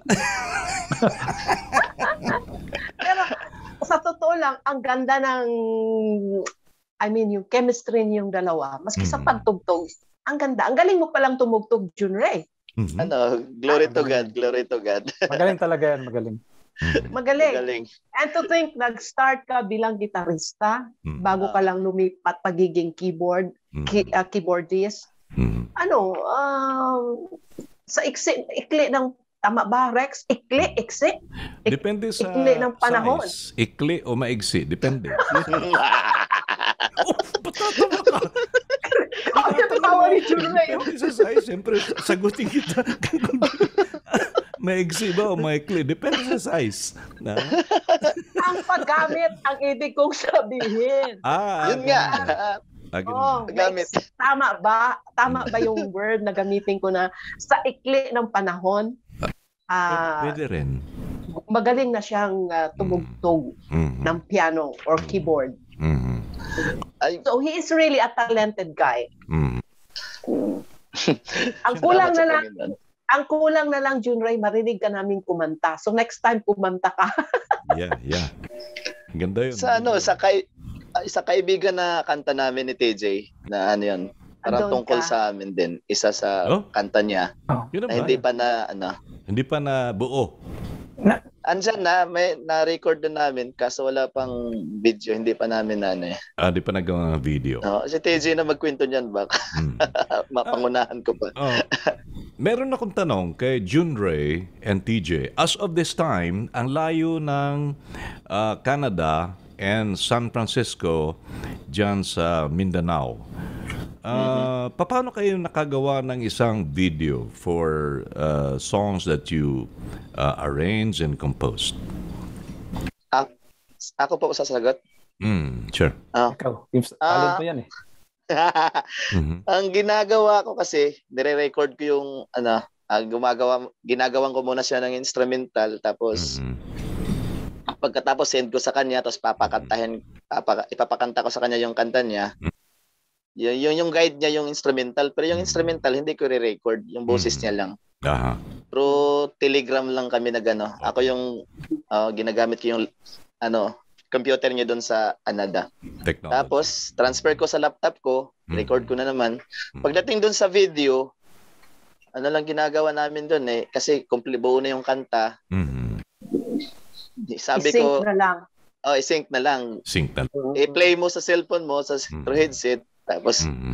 Pero sa totoo lang, ang ganda ng, I mean, yung chemistry niyong dalawa, maski sa Mm. pagtugtog, ang ganda. Ang galing mo palang tumugtog, Junrey. Mhm. Ano, glory to God, glory to God. Magaling talaga yan, magaling. Mhm. Magaling. Galing. And to think, nag-start ka bilang gitarista, Mhm. bago ka lang lumipat pagiging keyboard, Mhm. key, uh, keyboardist. Mhm. Ano, um, sa iksi, ikli ng, tama ba, Rex? Ikli, iksi? Ik- Depende sa ikli ng panahon. size. Ikli o maigsi. Depende. Oh, patatawa ka. Ako natatawa ni Junrey. Depende sa size. Siyempre, sagutin kita. Maigsi ba o maikli? Depende sa size. Na? Ang paggamit, ang ibig kong sabihin. Ah, Yun nga. Ah, ganun. Oh, Gamit. next, tama ba? Tama ba yung word na gamitin ko na sa ikli ng panahon? Ah, Pwede rin. magaling na siyang ah, tumugtog Mhm. ng piano or keyboard. Mhm. Ay, So he is really a talented guy. Mhm. Ang kulang salamat na sa lang, Panginoon. ang kulang na lang, Junrey, marinig ka namin kumanta. So next time kumanta ka. Yeah, yeah. Ganda yun. Sa ano, sa kay ah, isa kaibigan na kanta namin ni T J na ano yun, parang Andun tungkol ka. sa amin din. Isa sa Oh? kanta niya Yun na na ba? hindi pa na ano. Hindi pa na buo. Andyan na, may na-record na namin kaso wala pang video, hindi pa namin na ano eh. Ah, di pa nagawa ng video. No, si T J na magkwento niyan baka Hmm. mapangunahan ko pa. Oh, meron akong tanong kay Junrey and T J. As of this time, ang layo ng ah, Canada and San Francisco dyan sa Mindanao. Ah, paano kayo nakagawa ng isang video for ah, songs that you ah, arrange and composed? A- ako po sasagot. Mm, sure. Ah. Ikaw, yung Ah. talent mo yan eh. Mhm. Ang ginagawa ko kasi, nire-record ko yung ano, ah, gumagawa ginagawan ko muna siya ng instrumental tapos Mhm. pagkatapos send ko sa kanya tapos papakantahin papa, ipapakanta ko sa kanya yung kanta niya. Yun, yun yung guide niya yung instrumental pero yung instrumental hindi ko re-record, yung boses Mm. niya lang. Aha. Pero Telegram lang kami nagano. Ako yung ah, ginagamit ko yung ano, computer niya doon sa Canada. Technology. Tapos transfer ko sa laptop ko, Mm. record ko na naman. Mm. Pagdating doon sa video, ano lang ginagawa namin doon eh kasi complete buo na yung kanta. Mhm. Sabi I-sync ko, na lang. oh, i-sync na lang. Sync na. I-play mo sa cellphone mo sa Mm. through headset tapos Mhm.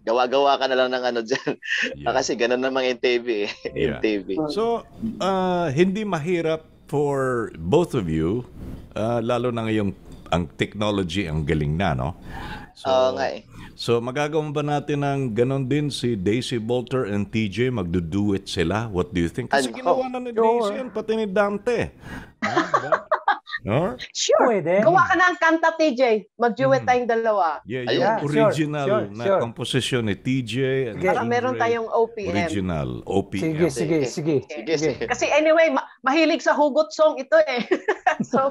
gawa-gawa ka na lang ng ano dyan. Yeah. Kasi ganun namang M T V eh. Yeah. M T V. So, uh, hindi mahirap for both of you, uh, lalo na ngayong ang technology ang galing na, no? So, Oo nga eh. So, magagawa ba natin ng ganon din si Daisy Boelter and T J? Magdo-duet sila? What do you think? Kasi Ano? ginawa na ni Sure. Daisy yan, pati ni Dante. Ah, diba? No? Sure. Pwede. Gawa ka na ang kanta, T J. Mag-duet Mm. tayong dalawa. Yeah, Ayun. yung Yeah, sure, original sure, na sure. composition ni T J and Para Junrey, meron tayong O P M. original, O P M. Sige, sige, sige. Sige, sige. Kasi anyway, ma- mahilig sa hugot song ito eh. So,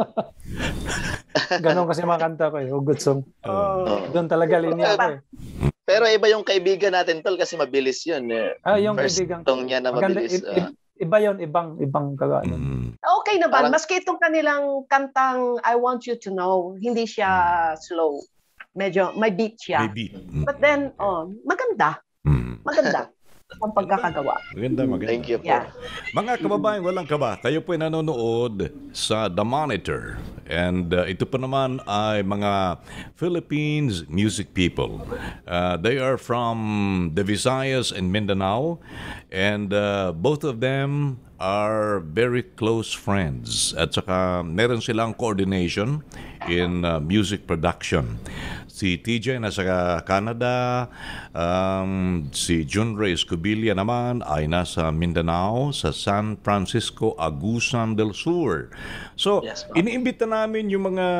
Ganon kasi mga kanta ko eh. Hugot song. oh. Doon talaga linya ko eh. Pero iba yung kaibigan natin, tol, kasi mabilis yun. Eh. Ah, yung First kaibigan song niya na Maganda, mabilis. i- ah. i- iba yon ibang ibang kagano. Mm. Okay naman. Parang- Maski itong kanilang kantang I Want You to Know, hindi siya slow. Medyo may beat siya. Maybe. Mm. But then, oh, maganda. Mm. Maganda ang pagkakagawa. Maganda, maganda. Thank you po. Yeah. Mga kababayan, walang kaba, kayo po ay nanonood sa The Monitor. And uh, ito po naman ay mga Philippines music people. Uh, they are from the Visayas and Mindanao. And uh, both of them are very close friends. At saka meron silang coordination in uh, music production. Si T J nasa Canada, um, si Junrey Escobilla naman ay nasa Mindanao, sa San Francisco, Agusan del Sur. So, Yes, ma'am. iniimbita namin yung mga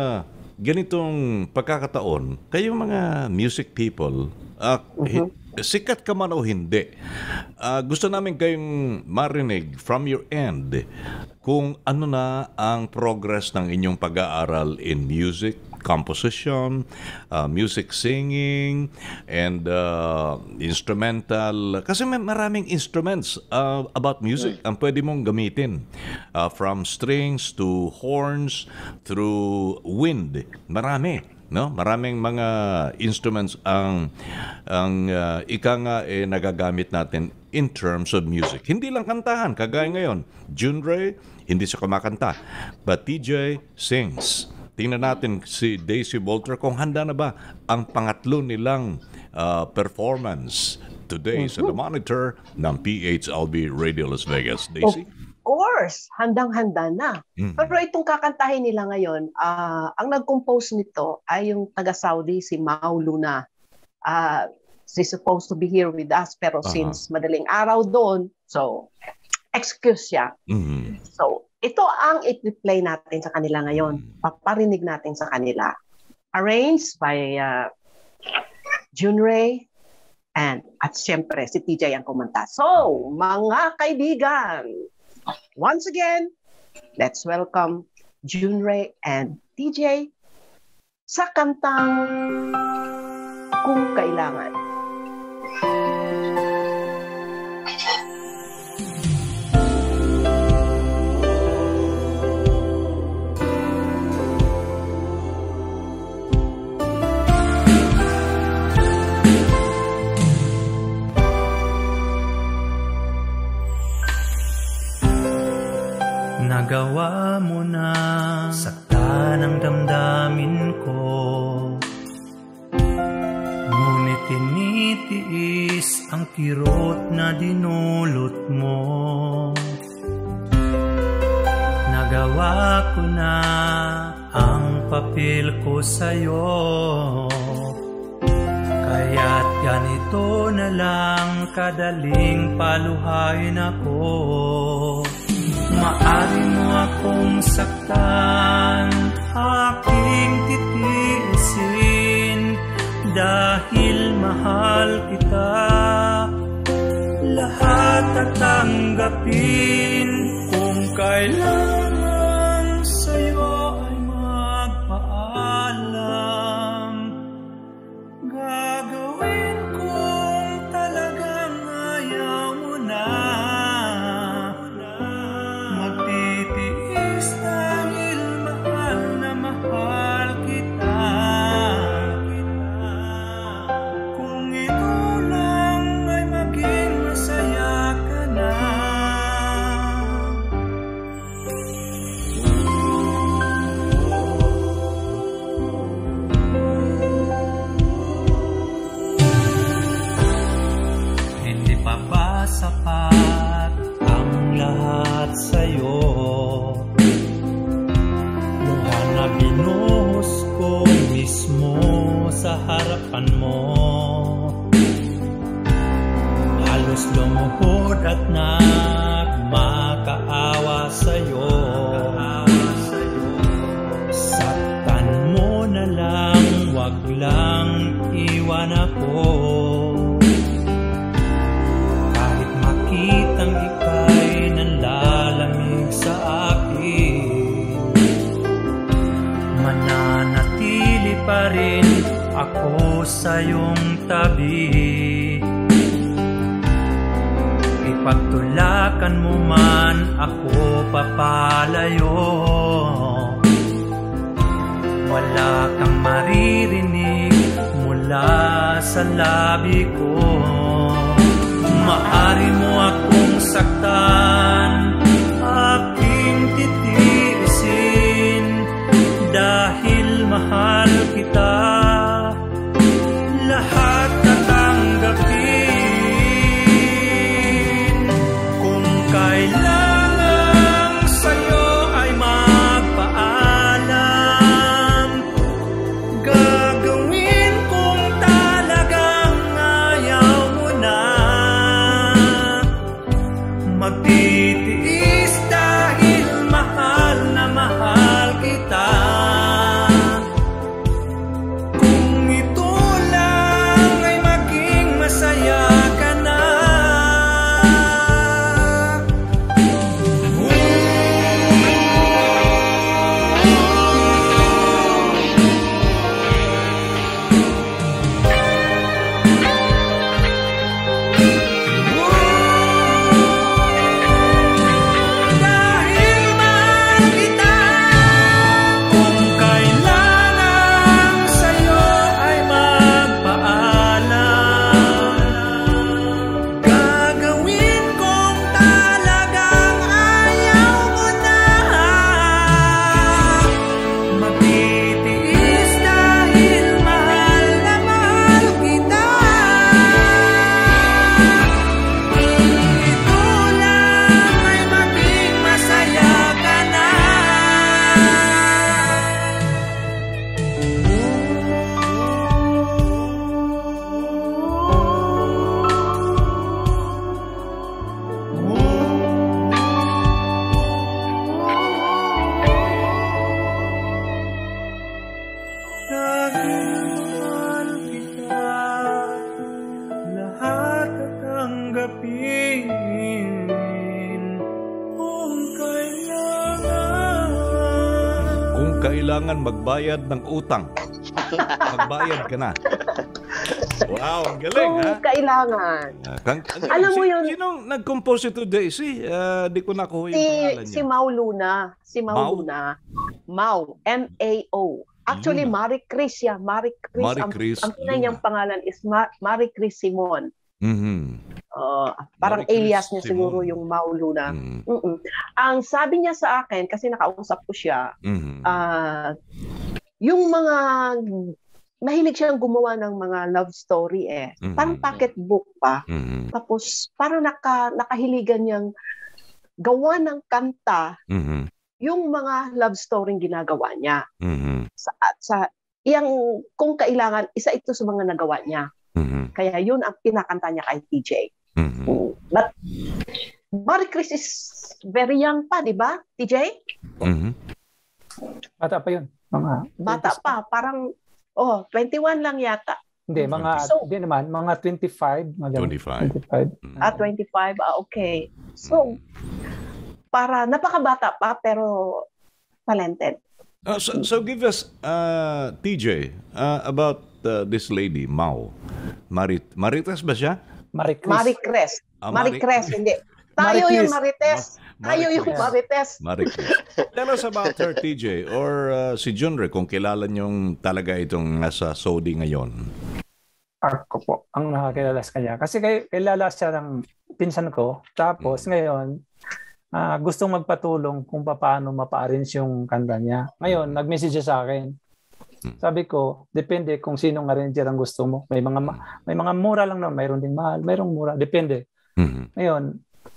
ganitong pagkakataon, kayong mga music people, uh, hi- sikat ka man o hindi, uh, gusto namin kayong marinig from your end kung ano na ang progress ng inyong pag-aaral in music, composition, uh, music singing, and uh, instrumental. Kasi may maraming instruments uh, about music ang pwede mong gamitin. Uh, from strings to horns, through wind. Marami. No? Maraming mga instruments ang ang uh, ika nga eh, nagagamit natin in terms of music. Hindi lang kantahan, kagaya ngayon. Junrey, hindi siya kumakanta. But T J sings. Tingnan natin si Daisy Boelter kung handa na ba ang pangatlo nilang uh, performance today sa The Monitor ng P H L B Radio Las Vegas. Daisy? Of course, handang-handa na. Mm. Pero itong kakantahin nila ngayon, ah, ang nag-compose nito ay yung taga-Saudi, si Mau Luna. Ah, she's supposed to be here with us, pero Uh-huh. since madaling araw doon, so excuse siya. Mhm. So, ito ang i-play natin sa kanila ngayon. Paparinig natin sa kanila. Arranged by uh, Junrey and at siyempre si T J ang kumanta. So, mga kaibigan, once again, let's welcome Junrey and T J sa kantang Kung Kailangan. Nagawa mo na saktan ang damdamin ko, ngunit tinitiis ang kirot na dinulot mo. Nagawa ko na ang papel ko sa'yo, kaya't ganito na lang kadaling paluhayin ako. Maari mo akong saktan, aking titiisin, dahil mahal kita. Lahat tatanggapin, kung kailangan sa'yo ay magpaalam. Gagawin kung talagang ayaw mo na. Magtitiis dahil mahal na mahal kita. Kung ito lang ay maging masaya ka na. sa harapan mo. Halos lumuhod at nagmakaawa sa'yo. Saktan mo na lang, wag lang iwan ako. Kahit makitang ika'y nanlalamig sa akin, mananatili pa rin ako sa iyong tabi. Ipagtulakan mo man ako papalayo, wala kang maririnig mula sa labi ko. Maari mo akong saktan, aking titiisin, dahil mahal kita. Lahat tatanggapin. Kung kailangan sa'yo ay magpaalam, gagawin kung talagang ayaw mo na. Magtitiis dahil mahal na mahal kita. Kung ito lang ay maging masaya ka na. Dahil mahal kita. Kung kailangan sa'yo ay magpaalam, gagawin kung talagang ayaw mo na. Magtitiis dahil mahal na mahal kita. Kung ito lang ay maging masaya ka na. Dahil mahal kita, lahat tatanggapin. Kung kailangan. Kung kailangan magbayad ng utang, magbayad ka na. Wow, ang galing, Kung ha? kailangan. Ah, kang- ang Alam galing. mo Si- yun- Sinong nag-compose ito, Daisy? Ah, di ko nakuha yung Si, pangalan si niya. Mau Luna. Si Mau, Mau? Luna. Mau. M A O. Actually, Luna. Marie Chris siya. Marie Chris. Marie ang, Chris ang tunay niyang Luna. pangalan is Ma- Marie Chris Simon. Mhm. Uh, parang Marie Chris alias niya Simon. siguro yung Mau Luna. Mhm. Mm-mm. Ang sabi niya sa akin, kasi nakausap ko siya, Mhm. ah yung mga, mahilig siyang gumawa ng mga love story eh. Mhm. Parang pocketbook pa. Mhm. Tapos parang naka, nakahiligan niyang gawa ng kanta Mhm. yung mga love story ginagawa niya. Mhm. Sa, at sa iyang, kung kailangan, isa ito sa mga nagawa niya. Mhm. Kaya yun ang pinakanta niya kay T J. Mhm. But Marie Chris is very young pa, di ba, T J? Mhm. Bata pa yun. Mga Bata pa, parang, oh, twenty-one lang yata. Hindi, mga, So- hindi naman, mga twenty-five. Mga ganun. twenty-five. twenty-five. Mhm. Ah, twenty-five, ah, okay. So, para napakabata pa, pero talented. Uh, so, so give us, uh, T J, uh, about uh, this lady, Mau. Marit Marites ba siya? Marie Chris. Marie Cres. Ah, Marie Marie- Cres, hindi. Tayo Marie yung Chris. Marites. Ma- Tayo Marie yung Chris. Marites. Marie Chris. Tell us about her, T J, or uh, si Junrey, kung kilala niyong talaga itong nasa Saudi ngayon. Ako po, ang nakakilala sa kanya. Kasi kay, kilala siya ng pinsan ko. Tapos ngayon, ah, gustong magpatulong kung paano mapa-arrange yung kanta niya. Ngayon, nag-message siya sa akin. Sabi ko, depende kung sinong arranger ang gusto mo. May mga ma- may mga mura lang naman, mayroon ding mahal, mayroong mura, depende. Mhm. Ngayon,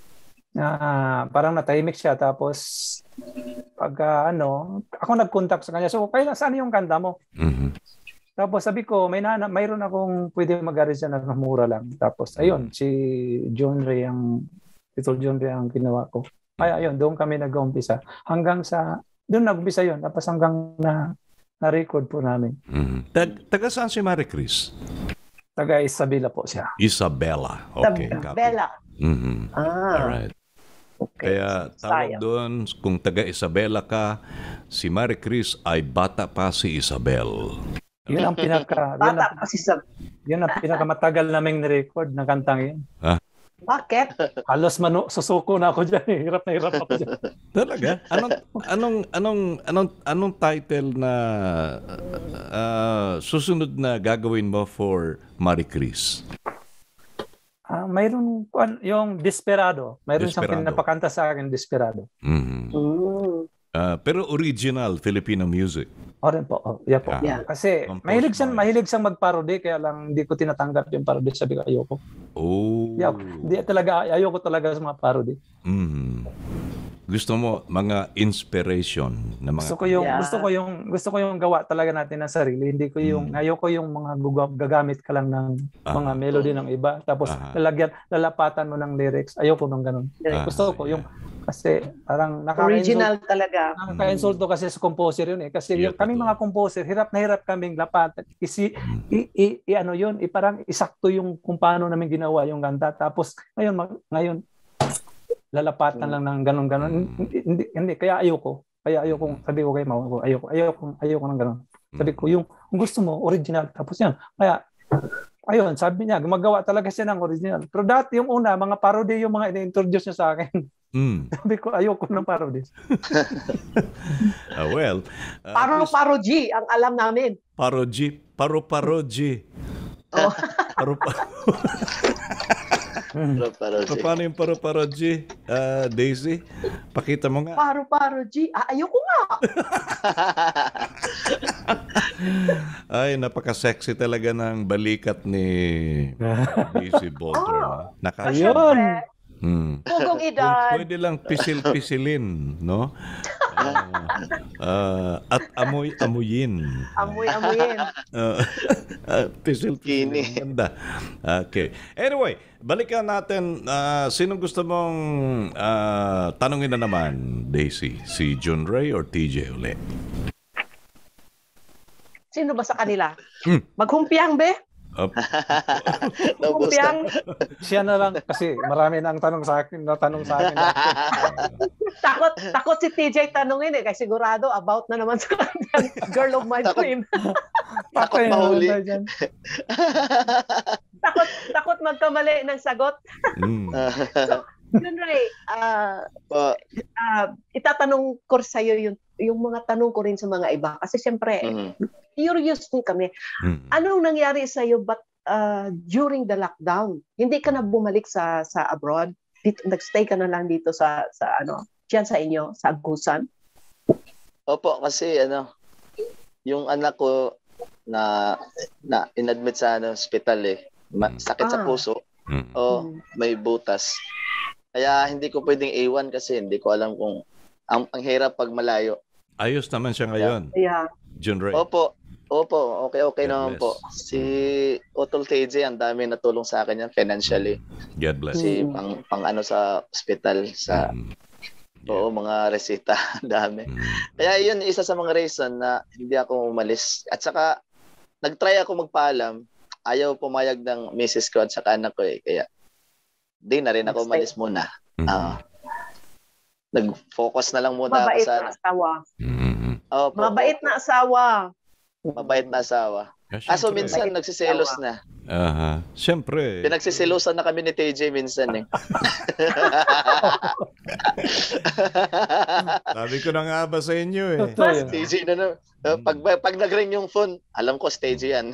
ah, parang natahimik siya. Tapos, pag ah, ano, ako nag-contact sa kanya. So, kailan, saan yung kanta mo? Mhm. Tapos sabi ko, may nana, mayroon akong pwede mag-arrange na mura lang. Tapos ayun, si Junrey ang Tito Junrey ang ginawa ko. Ay ayun, doon kami nag-umpisa. Hanggang sa doon nag-umpisa yun. Tapos hanggang na na-record po namin. Mm. Tag, taga saan si Marie Chris? Taga Escobilla po siya. Isabela. Okay. Isabela. Mm-hmm. Ah. Alright. Okay. Kaya tawag Sayang. doon, kung taga Isabela ka, si Marie Chris ay bata pa si Isabel. Yun ang pinaka yun Bata ang, kasi sa... yun ang pinakamatagal naming ni-record na kantang yun. Bakit? Halos manu susuko na ako diyan. Eh. Hirap na hirap ako diyan. Talaga? Anong anong anong anong anong title na uh, susunod na gagawin mo for Marie Chris? Ah, mayroon kuan yung Desperado. Mayroon siyang Desperado. pinapakanta sa akin, Desperado. Mhm. Mm. Uh, pero original Filipino music. O rin po. Oh, yeah po. Ah. Yeah. Kasi Compose mahilig siyang mo yan. mahilig siyang mag-parody kaya lang hindi ko tinatanggap yung parody, sabi ko ayoko. Oh. Yeah, hindi talaga ayoko talaga sa mga parody. Mhm. Gusto mo mga inspiration na mga Gusto ko yung Yeah. gusto ko yung gusto ko yung gawa talaga natin ng sarili. Hindi ko yung Mm. ayoko yung mga guga- gagamit ka lang ng Ah. mga melody ng iba tapos Ah. lalagyan lalapatan mo ng lyrics. Ayoko ng ganun. Ah, Gusto ko yung yeah. kasi parang nakaka-insult Original talaga. nakaka-insulto kasi sa composer yun eh. Kasi Yeah, yung kami totoo. mga composer, hirap na hirap kaming lapatan. Isi, i, i, i, ano yun, i, parang isakto yung kung paano namin ginawa yung kanta. Tapos ngayon, mag, ngayon lalapatan lang ng ganun-ganun. Hindi, hindi, hindi, kaya ayoko. Kaya ayoko, sabi ko kay Mau, ayoko, ayoko, ayoko ng ganun. Sabi ko, yung kung gusto mo, original. Tapos yan. Kaya, ayun, sabi niya, gumagawa talaga siya ng original. Pero dati yung una, mga parody yung mga in-introduce niya sa akin. Mm. Sabi ko, ayoko ng parody. Ah, well, uh, Paro-paro G ang alam namin. Paroji, paro-paroji. Oh. Paro Pero, pero, si- Paano yung paro-paroji, uh, Daisy? Pakita mo nga. Paro-paro G. Ah, ayoko nga. Ay, napaka-sexy talaga ng balikat ni Daisy Boelter. Oh. no? Naka- Ayun. Siyempre, Hmm. Pugong Kung edad. pwede lang pisil-pisilin, no? Ah, ah, at amoy-amuyin. Amoy-amoyin. Uh, uh, pisil-pisilin. Kini. Ganda. Okay. Anyway, balikan natin. Uh, sino gusto mong uh, tanungin na naman, Daisy? Si Junrey or T J uli? Sino ba sa kanila? Hmm. Maghumpiang, be? Up. Naubos Humpiang. Siya na lang kasi marami na ang tanong sa akin, na tanong sa akin. Takot, takot si T J tanungin eh. Kasi sigurado about na naman sa kanyang girl of my Takot. dream. Takot Patay mahuli. na dyan. takot, takot magkamali ng sagot. Mm. Yun, Ray. Ah, Po. ah, itatanong ko sa iyo yung yung mga tanong ko rin sa mga iba kasi siyempre Mhm. curious din kami. Mm. Anong nangyari sa iyo but uh, during the lockdown? Hindi ka na bumalik sa sa abroad? Dito, nagstay ka na lang dito sa sa ano, diyan sa inyo, sa Agusan? Opo, kasi ano, yung anak ko na na inadmit sa ano, hospital eh. Ma- sakit sa Ah. puso. Mm. O Mm. may butas. Kaya hindi ko pwedeng iwan kasi hindi ko alam kung ang, ang hirap pag malayo. Ayos naman siya ngayon, Yeah. Junrey. Opo. Opo, okay okay God naman bless. po. Si Otol T J, ang dami natulong sa akin yan financially. God bless. Kasi Mm. pang pang ano sa hospital sa Mm. oo, mga resita, ang dami. Mm. Kaya yun isa sa mga reason na hindi ako umalis. At saka nagtry ako magpaalam, ayaw pumayag ng misis ko at saka anak ko eh. Kaya di na rin ako Nagstay. umalis muna. Mm. Ah. Nag-focus na lang muna ako Mabait sa na asawa. Mm. Opo, Mabait na asawa. mabait na asawa. Ah, Aso syempre. minsan nagsiselos na. Aha. Siyempre. Pinagsiselosan na kami ni T J minsan eh. Sabi ko na nga ba sa inyo eh. Totoo yun. T J na na. Uh, pag, pag nag-ring yung phone, alam ko stage yan.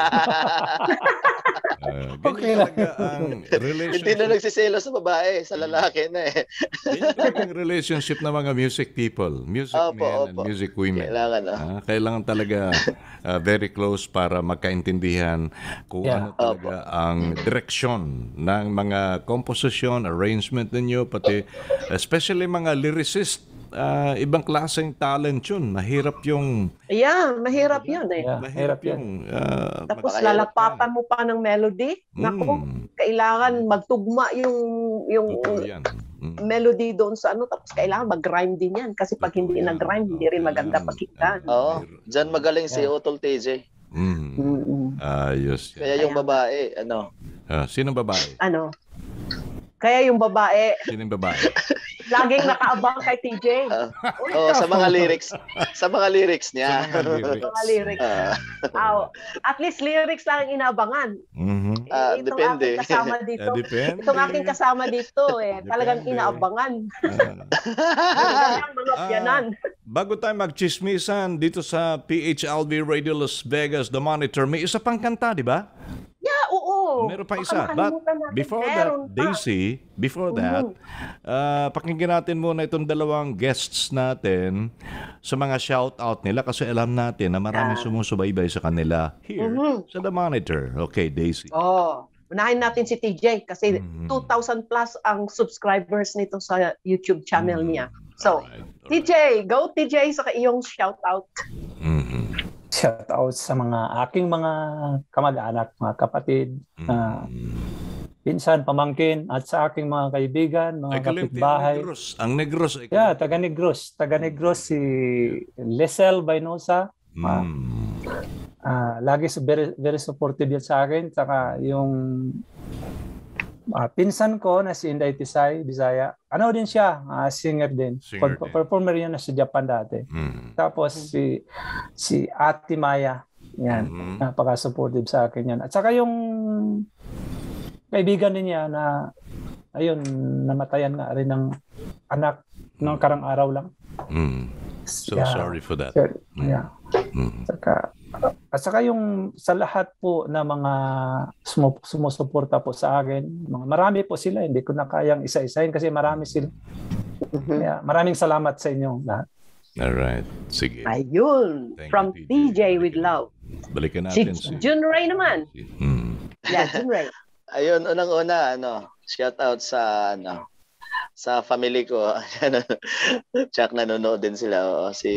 Ah, ganyan Okay lang. talaga ang Hindi na relationship. nagsiselos sa babae, sa lalaki na eh. Ganyan talaga ang relationship ng mga music people. Music Opo, men and opo. music women. Kailangan oh. Ah, kailangan talaga ah, very close para magkaintindihan kung Yeah. ano talaga ang direksyon ng mga composition, arrangement ninyo, pati especially mga lyricist. ah, ibang klaseng talent yun. Mahirap yung... Yeah, mahirap yun eh. Yeah, Mahirap hirap yan. yung... ah, Tapos Napakahirap lalapapan mo pa ng melody. Naku, Mm. kailangan magtugma yung yung Totoo yan. Mm. melody doon sa ano. Tapos kailangan mag-rhyme din yan. Kasi pag Totoo hindi yan. nag-rhyme, hindi rin maganda Kailangan, pakinggan. ah, Oo. mahirap. Diyan magaling si Yeah. Utol T J. Mm. Mm-mm. Ayos yan. Kaya yung babae, ano, Ah, sinong babae? Ano? Kaya yung babae, Sinong babae? laging nakaabang kay T J. ah, oh, sa mga lyrics, sa mga lyrics niya. Sa mga lyrics. Mga lyrics. Ah, Aw, at least lyrics lang ang inaabangan. Mhm. Ah, Eh, itong depende. aking kasama dito. Ah, depende. Itong aking kasama dito eh, talagang Depende. inaabangan. Ah. Ang mga piyanan. Bago tayo magchismisan dito sa P H L V Radio Las Vegas, The Monitor, may isa pang kanta, di ba? Yeah, oo. Meron pa Baka isa. But makalimutan natin. before Meron that, pa. Daisy, before that, uh, pakinggan natin muna itong dalawang guests natin sa mga shout-out nila kasi alam natin na marami Yeah. sumusubaybay sa kanila here Mhm. sa The Monitor. Okay, Daisy. Oh, unahin natin si T J kasi Mhm. two thousand plus ang subscribers nito sa YouTube channel Mhm. niya. So, Alright, T J, go T J sa iyong shout out. Mhm. Shout out sa mga aking mga kamag-anak, mga kapatid, ah, Mhm. pinsan, pamangkin, at sa aking mga kaibigan, Ay, mga kalimti ang kapitbahay. Negros. Ang Negros. Ay, Yeah, taga Negros. Taga Negros si Lesel Bainosa. Mm. Ah, lagi su- very, very supportive yan sa akin. Saka yung ah, pinsan ko na si Inday Tisay, Bisaya. Ano din siya? Ah, singer din. Singer Pag- din. Performer yan na sa Japan dati. Mm. Tapos si si Ate Maya. Yan. Mhm. Napaka-supportive sa akin yan. At saka yung kaibigan din niya na ayun, namatayan nga rin ng anak ng karang araw lang. Mm. So Yeah. sorry for that. Sir, yeah. Mm. Saka, at saka yung sa lahat po na mga sumu- sumusuporta po sa akin, mga marami po sila, hindi ko na kayang isa-isahin kasi marami sila. Kaya maraming salamat sa inyong lahat. Alright. Sige. Ayun, Thank from you, T T J. J with love. Balikan Si natin si... Junrey naman. Mm. Yeah, Junrey. Ayun, unang-una, ano, shout out sa, ano, sa family ko. Chuck, nanonood din sila. Oo. Si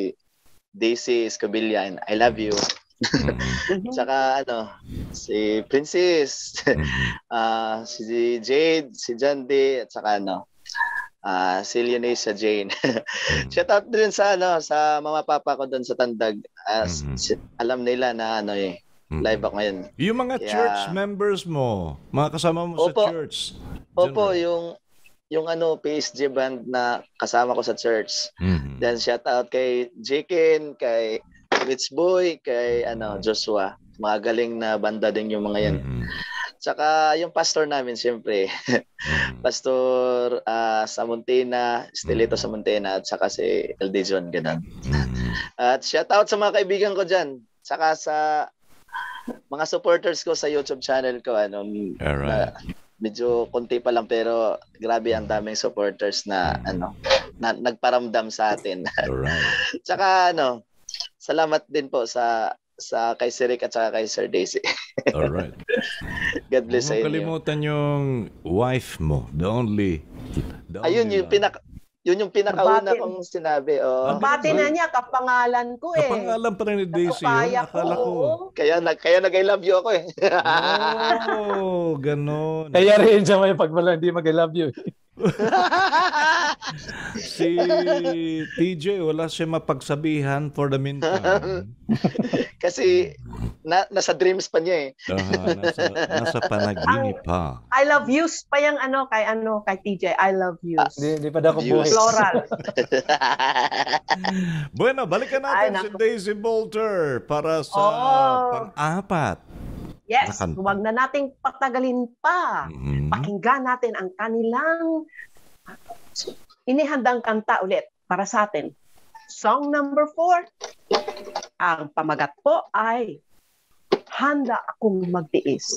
Daisy Escobilla, and I love you. Mhm. Tsaka, ano, si Princess, Mhm. ah si Jade, si Jandy, at saka, ano, ah si Leonasia Jane. Shout out din sa, ano, sa mama papa ko doon sa Tandag. As, Mhm. si- alam nila na, ano, eh, Mhm. live ako ngayon. Yung mga Yeah. church members mo, mga kasama mo sa Opo. church. Opo, Junrey. yung yung ano P S G band na kasama ko sa church. Mhm. Then shout out kay Jikin, kay Rich Boy, kay ano Joshua. Mga galing na banda din yung mga yan. Mhm. Tsaka yung pastor namin siyempre, Mhm. Pastor ah, Samuntina, Estelito Samuntina, at saka si El Dijon, ganun. Mhm. At shout out sa mga kaibigan ko dyan. Tsaka sa mga supporters ko sa YouTube channel ko. Ano, Alright. na, medyo konti pa lang pero grabe ang daming supporters na ano na, nagparamdam sa atin. Alright. Tsaka ano, salamat din po sa sa kay Sir Rick at saka kay Sir Daisy. Alright. God bless sa Huwag inyo. kalimutan yung wife mo, the only. The Ayun only yung love. pinaka yun yung pinakauna Bati- kong sinabi. Oh. Ah, Bati na niya, kapangalan ko eh. Kapangalan pa rin ni Daisy. Kaya Yun, akala ko. Kaya nag kaya nag I love you ako eh. Oh, ganon. Kaya rin siya may pagmala, hindi mag-I love you. Si T J, wala siya mapagsabihan for the meantime. Kasi na, nasa dreams pa niya eh. Ah, nasa, nasa panaginip pa. I love yous pa yung ano, kay ano, kay T J. I love yous. Hindi, hindi pa daw ako Views. buhay. Floral. Bueno, balikan natin Ay, si naku. Daisy Boelter para sa Oh. pang-apat. Yes, Nakanta. huwag na nating patagalin pa. Mhm. Pakinggan natin ang kanilang inihandang kanta ulit para sa atin. Song number four. Ang pamagat po ay Handa Akong Magtiis.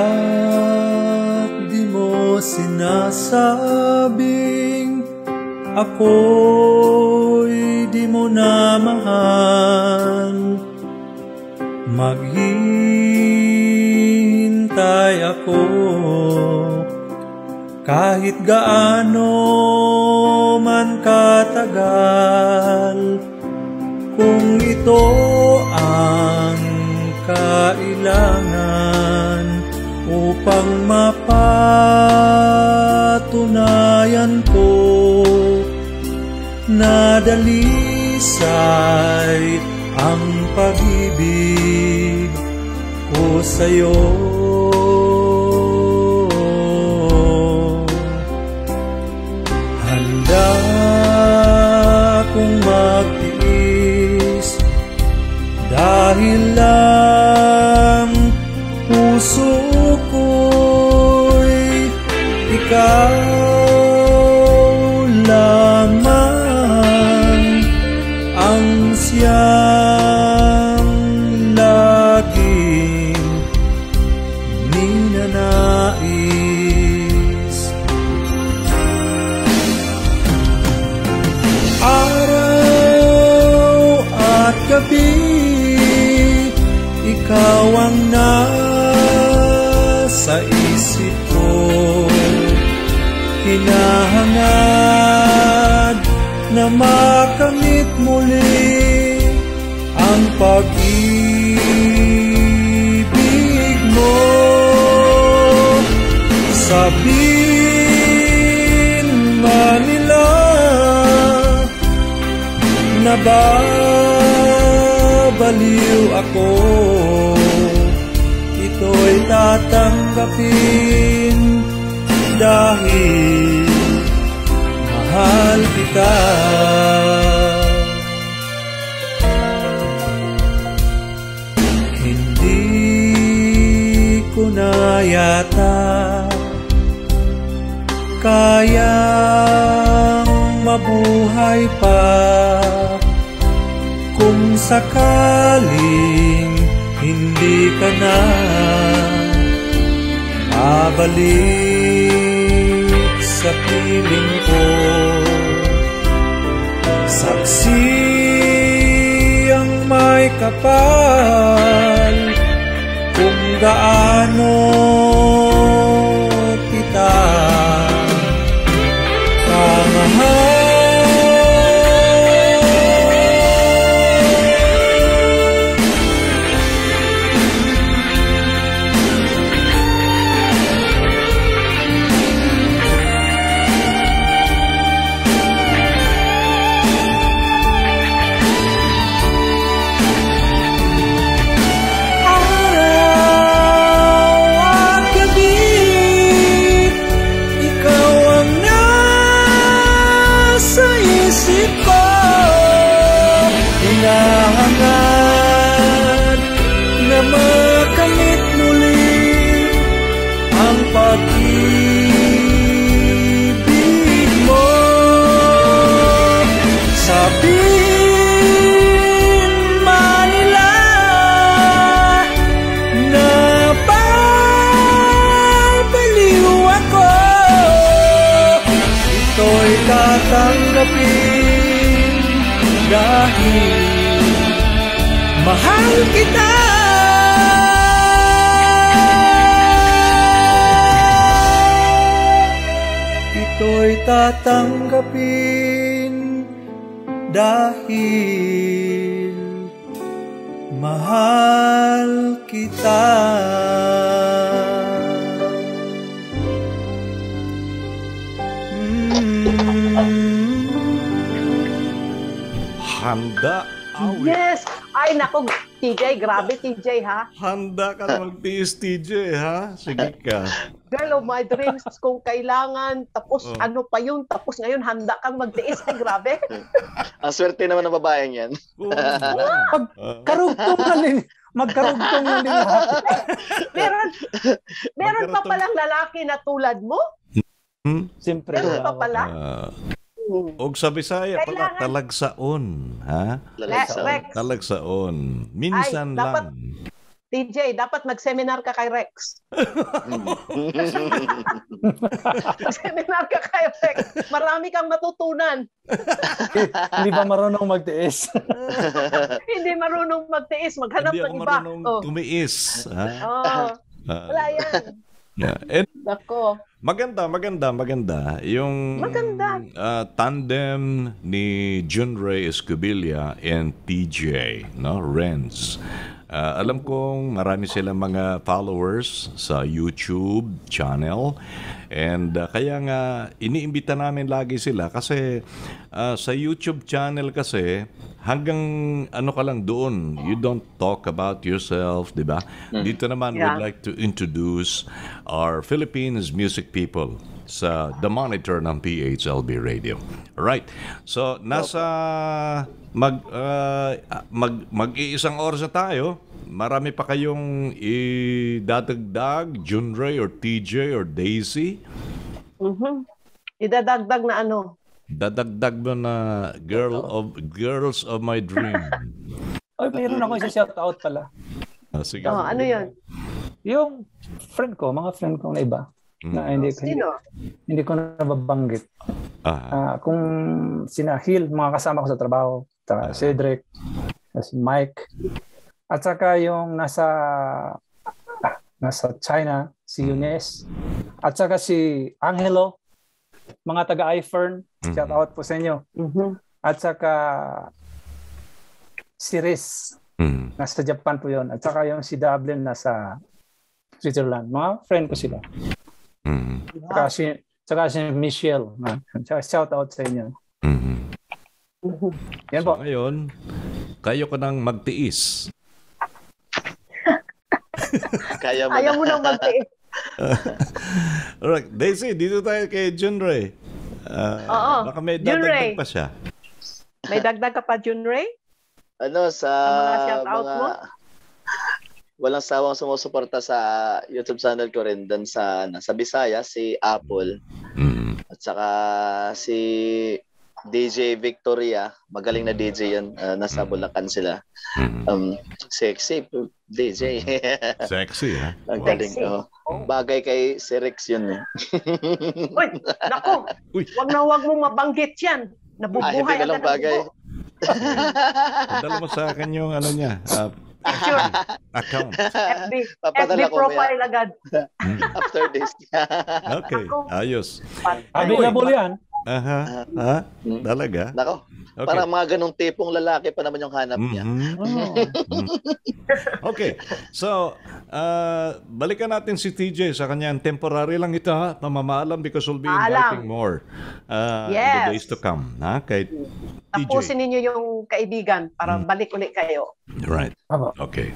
Hanggat di mo sinasabing ako'y di mo na mahal, maghihintay ako kahit gaano man katagal. Kung ito ang kailangan upang mapatunayan ko na dalisay ang pag-ibig ko sa'yo. Handa kong magtiis dahil lang puso ko'y ikaw lamang ang siyang laging ninanais. Araw at gabi ikaw ang nasa isip ko, hinahangad na makamit muli ang pag-ibig mo. Sabihin man nila na babaliw ako, ito'y tatanggapin dahil mahal kita. Hindi ko na yata kayang mabuhay pa kung sakaling hindi ka na babalik sa piling ko. Saksi ang may kapal kung gaano kita kamahal. Hinahangad na makamit muli ang pag-ibig mo. Sabihin man nila na babaliw ako, ito'y tatanggapin dahil mahal kita. Ito'y tatanggapin dahil mahal kita. Handa awit. Yes! Ay, naku, T J, grabe T J, ha? Handa ka na mag-tiis, T J, ha? Sige ka. Girl of my dreams, kung kailangan, tapos Oh. ano pa yun, tapos ngayon handa kang magtiis, ay grabe. Ang swerte naman ng babaeng yan. Oo, lang. Ah. Karugtungan din. Magkarugtungan din lahat. meron, meron pa Magkaroon- palang lalaki na tulad mo? Hmm? Siyempre. Meron pa wala. pala? Ah, Hmm. og sa Bisaya pala, Kailangan- talagsaon, ha? Lalagsa. Rex. Talagsaon. Minsan Ay, dapat- lang. T J, dapat mag-seminar ka kay Rex. Mag-seminar ka kay Rex. Marami kang matutunan. Hindi ba marunong magtiis? Hindi marunong magtiis. Maghanap Hindi ng ako iba. marunong Oh. tumiis. Ha? Oh. Ah, Wala yan. yeah. And Nako. maganda, maganda, maganda. Yung Maganda. ah, tandem ni Junrey Escobilla and T J, no? Renz. Ah, alam kong marami silang mga followers sa YouTube channel and ah, kaya nga iniimbita namin lagi sila kasi ah, sa YouTube channel kasi hanggang ano ka lang doon, you don't talk about yourself, di ba? Dito naman Yeah. we'd like to introduce our Philippines music people sa The Monitor ng P H L B Radio. Right. So, nasa mag, uh, mag, mag-iisang oras na tayo. Marami pa kayong idadagdag, Junrey or T J or Daisy? Mhm. Idadagdag na ano? Dadagdag mo na girl of girls of my dream. Ay, mayroon ako isa shout out pala. Ah, sige. Oh, ano yun? Yung friend ko, mga friend ko na iba. Na hindi, hindi, Sino? hindi ko nababanggit. Ah, Ah, kung sina Hill, mga kasama ko sa trabaho, saka Cedric, si Mike, at saka yung nasa ah, nasa China, si Yunes, at saka si Angelo, mga taga-iFern, shout out po sa inyo. Mhm. At saka si Riz, mm, nasa Japan po yun. At saka yung si Dublin nasa Switzerland. Mga friend ko sila. mm, Saka si, saka si Michelle. Saka shout out sa inyo. mm. Yan So po. ngayon, kayo ka nang magtiis. Kaya mo Ayaw na. mo nang magtiis. Alright, Daisy, dito tayo kay Junrey. Ah, Oo, baka may Junrey. dadagdag pa siya. May dagdag ka pa, Junrey? Ano, sa Ang mga shoutout mga mo? walang sawang sumusuporta sa YouTube channel ko rin doon sa, sa Bisaya, si Apple. Mm. At saka si D J Victoria, magaling na D J yan, uh, nasa Bulacan sila. Mm. Um, sexy D J. Sexy, ha? Ang Wow. galing. Sexy. Oh. Bagay kay si Rex yun eh. Uy, nako. Uy. Wag na wag mo mabanggit yan. Ah, Nabubuhay hindi na agad lang ang bagay. dugo. Dala mo sa akin yung ano niya, ah, Picture, account. F B, F B Papadala ko profile agad. Mm. after this. Okay, ayos. Available yan. Aha, ha? Talaga? Nako, Okay. parang mga ganong tipong lalaki pa naman yung hanap niya. Mhm. Oh. Okay. So, uh, balikan natin si T J sa kanyang temporary lang ito, ha? Pamamaalam because we'll be Paalam. inviting more uh, in the Yes. days to come. Ha? Kay T J. Tapusin ninyo yung kaibigan para balik ulit kayo. Right. Aba. Okay.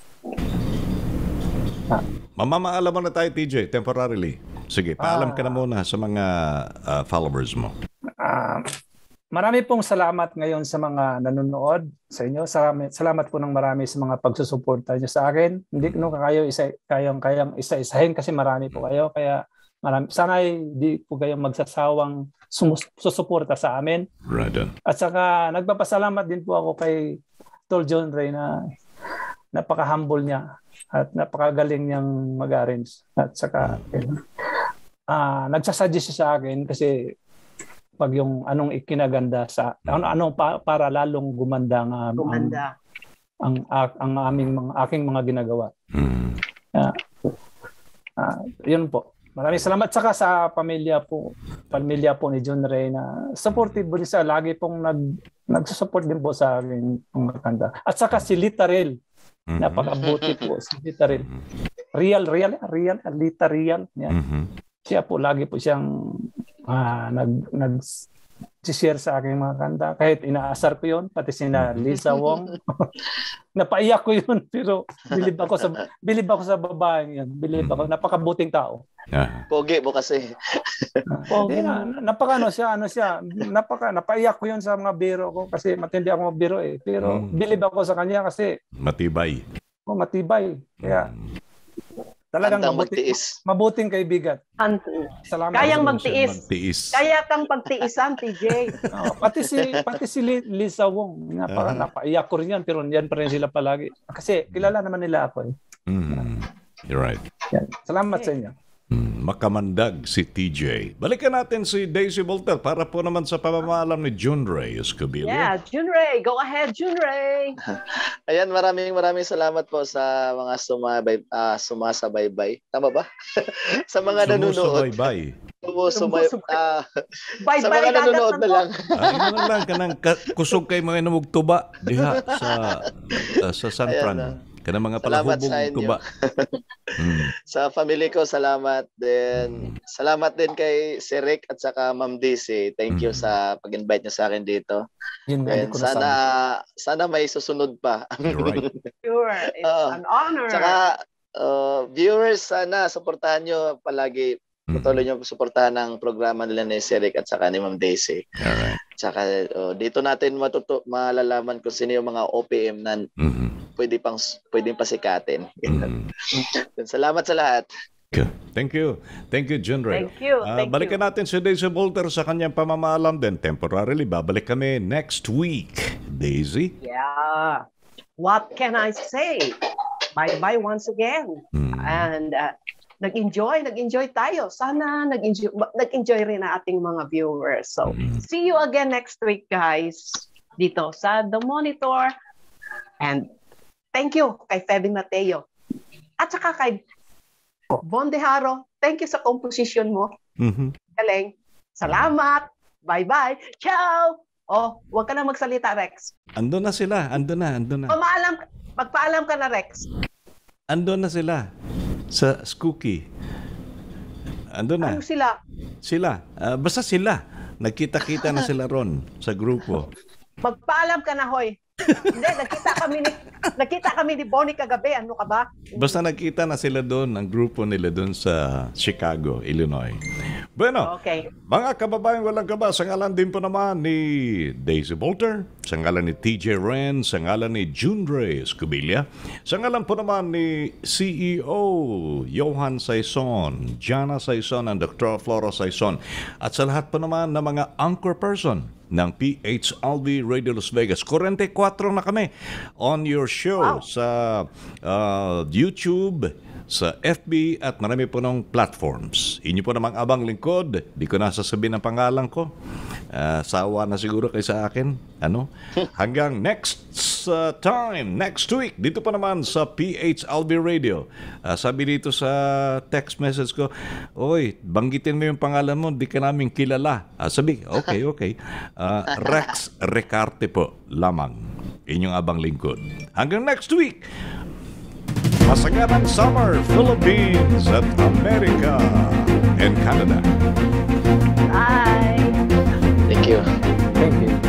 Ah. Mamamaalam mo na tayo, T J, temporarily. Sige, paalam ka na muna sa mga uh, followers mo. Ah, marami pong salamat ngayon sa mga nanonood sa inyo. Salamat, salamat po ng marami sa mga pagsusuporta niyo sa akin. Hindi ko kayo isa kayang kayang isa-isahin kasi marami po kayo. Kaya marami, sana hindi po kayong magsasawang sumus- susuporta sa amin. Right on. At saka nagpapasalamat din po ako kay Tol Junrey na napaka-humble niya at napakagaling niyang mag-arrange. At saka ah nagsasuggest siya sa akin kasi pag yung anong ikinaganda sa ano anong pa, para lalong gumanda ang ang, Gumanda. ang, ang, ang aming mga aking mga ginagawa. Mm. Ah, ah, yun po. Maraming salamat saka sa pamilya po, pamilya po ni Junrey na supportive din siya, lagi pong nag nagsusupport din po sa aking mga kanta. At saka si Litarel, Mhm. napakabuti po si Litarel. Real, real, real, Lita Real. Yan. Mhm. Siya po lagi po siyang ah, nag nag share sa aking mga kanta kahit inaasar ko yon pati sina Lisa Wong. Napaiyak ko yun pero bilib ako sa bilib ako sa babaeng yan. Bilib ako, napakabuting tao. Ah. Pogi mo kasi. Oh, na, napaka ano siya, ano siya, napaka napaiyak ko yun sa mga biro ko kasi matindi ako magbiro eh. Pero Mm. bilib ako sa kanya kasi Matibay. oh, matibay. Kaya Mm. Talagang Handang mabuti, magtiis. mabuting kaibigan. An- Salamat. Kayang Marunong siya magtiis. magtiis. Kaya kang pagtiisan, T J. Oh, pati si pati si Li- Lisa Wong, napaka Aha. napaiyak ko rin yan, pero yan pa rin sila palagi. Kasi kilala naman nila ako. Eh. Mm. You're right. Yan. Salamat sa inyo. Mm, makamandag si T J. Balikan natin si Daisy Boelter para po naman sa pamamalam ni Junrey Escobilla. Yeah, Junrey. Go ahead, Junrey. Ayan, maraming maraming salamat po sa mga sumabay, ah, sumasabaybay. Tama ba? Sa mga nanonood. Sumusubaybay. Sumusumay, ah, sa Bye-bye, mga nanonood na lang. Ay, ano lang ka ng ka- kusog kay mga namugtuba diha sa uh, sa San Ayan Fran. na. Kana mga Salamat palahubog sa inyo. tuba. Mm. Sa family ko, salamat din. Salamat din kay si Rick at saka Ma'am Daisy. Thank you Mm. sa pag-invite niyo sa akin dito. Yun nga, And hindi ko sana nasabi. sana may susunod pa. You're right. Sure. It's Oo. an honor. Tsaka uh, viewers, sana suportahan niyo palagi. Mm. Patuloy niyo suportahan ang programa nila ni si Rick at saka ni Ma'am Daisy. All right. Tsaka uh, dito natin matuto malalaman kung sino yung mga O P M na Mhm. pwede pang pwedeng pasikatin. Mhm. Salamat sa lahat. Okay. Thank you. Thank you, Junrey. Thank you. Ah, Thank balikan you. natin si Daisy Boelter sa kanyang pamamalam din. Temporarily, babalik kami next week. Daisy? Yeah. What can I say? Bye-bye once again. Mm. And uh, nag-enjoy, nag-enjoy tayo. Sana nag-enjoy, nag-enjoy rin ang ating mga viewers. So, Mm. see you again next week, guys. Dito sa The Monitor. And thank you kay Feby Mateo. At saka kay Von De Haro. Thank you sa composition mo. Mhm. Galing. Salamat. Bye-bye. Ciao. Oh, huwag ka na magsalita, Rex. Ando na sila. Ando na. Ando na. Pamaalam, magpaalam ka na, Rex. Ando na sila. Sa Skookie. Ando na. Ano sila? Sila. Ah, basta sila. Nagkita-kita na sila ron sa grupo. Magpaalam ka na, hoy. Hindi, nakita kami ni nakita kami ni Bonnie kagabi. Ano ka ba? Basta nagkita na sila doon, ang grupo nila doon sa Chicago, Illinois. Bueno, Okay. mga kababayan walang kaba, sa ngalan din po naman ni Daisy Boelter, sa ngalan ni T J Renz, sa ngalan ni Junrey Escobilla, sa ngalan po naman ni C E O Johan Saison, Jana Saison, and Doctor Flora Saison, at sa lahat po naman ng mga anchor person ng P H L V Radio Las Vegas. forty-four na kami on your show Wow. sa uh, YouTube, sa F B at marami po ng platforms. Inyo po namang abang lingkod. Di ko nasasabihin ang pangalan ko. Uh, sawa na siguro kay sa akin. Ano? Hanggang next uh, time, next week, dito pa naman sa P H L V Radio. Uh, sabi dito sa text message ko, oy, banggitin mo yung pangalan mo, di ka namin kilala. Uh, sabi, okay, okay. Uh, Rex Ricarte po lamang. Inyong abang lingkod. Hanggang next week, masaganang summer, Philippines at America and Canada. Bye. Thank you. Thank you.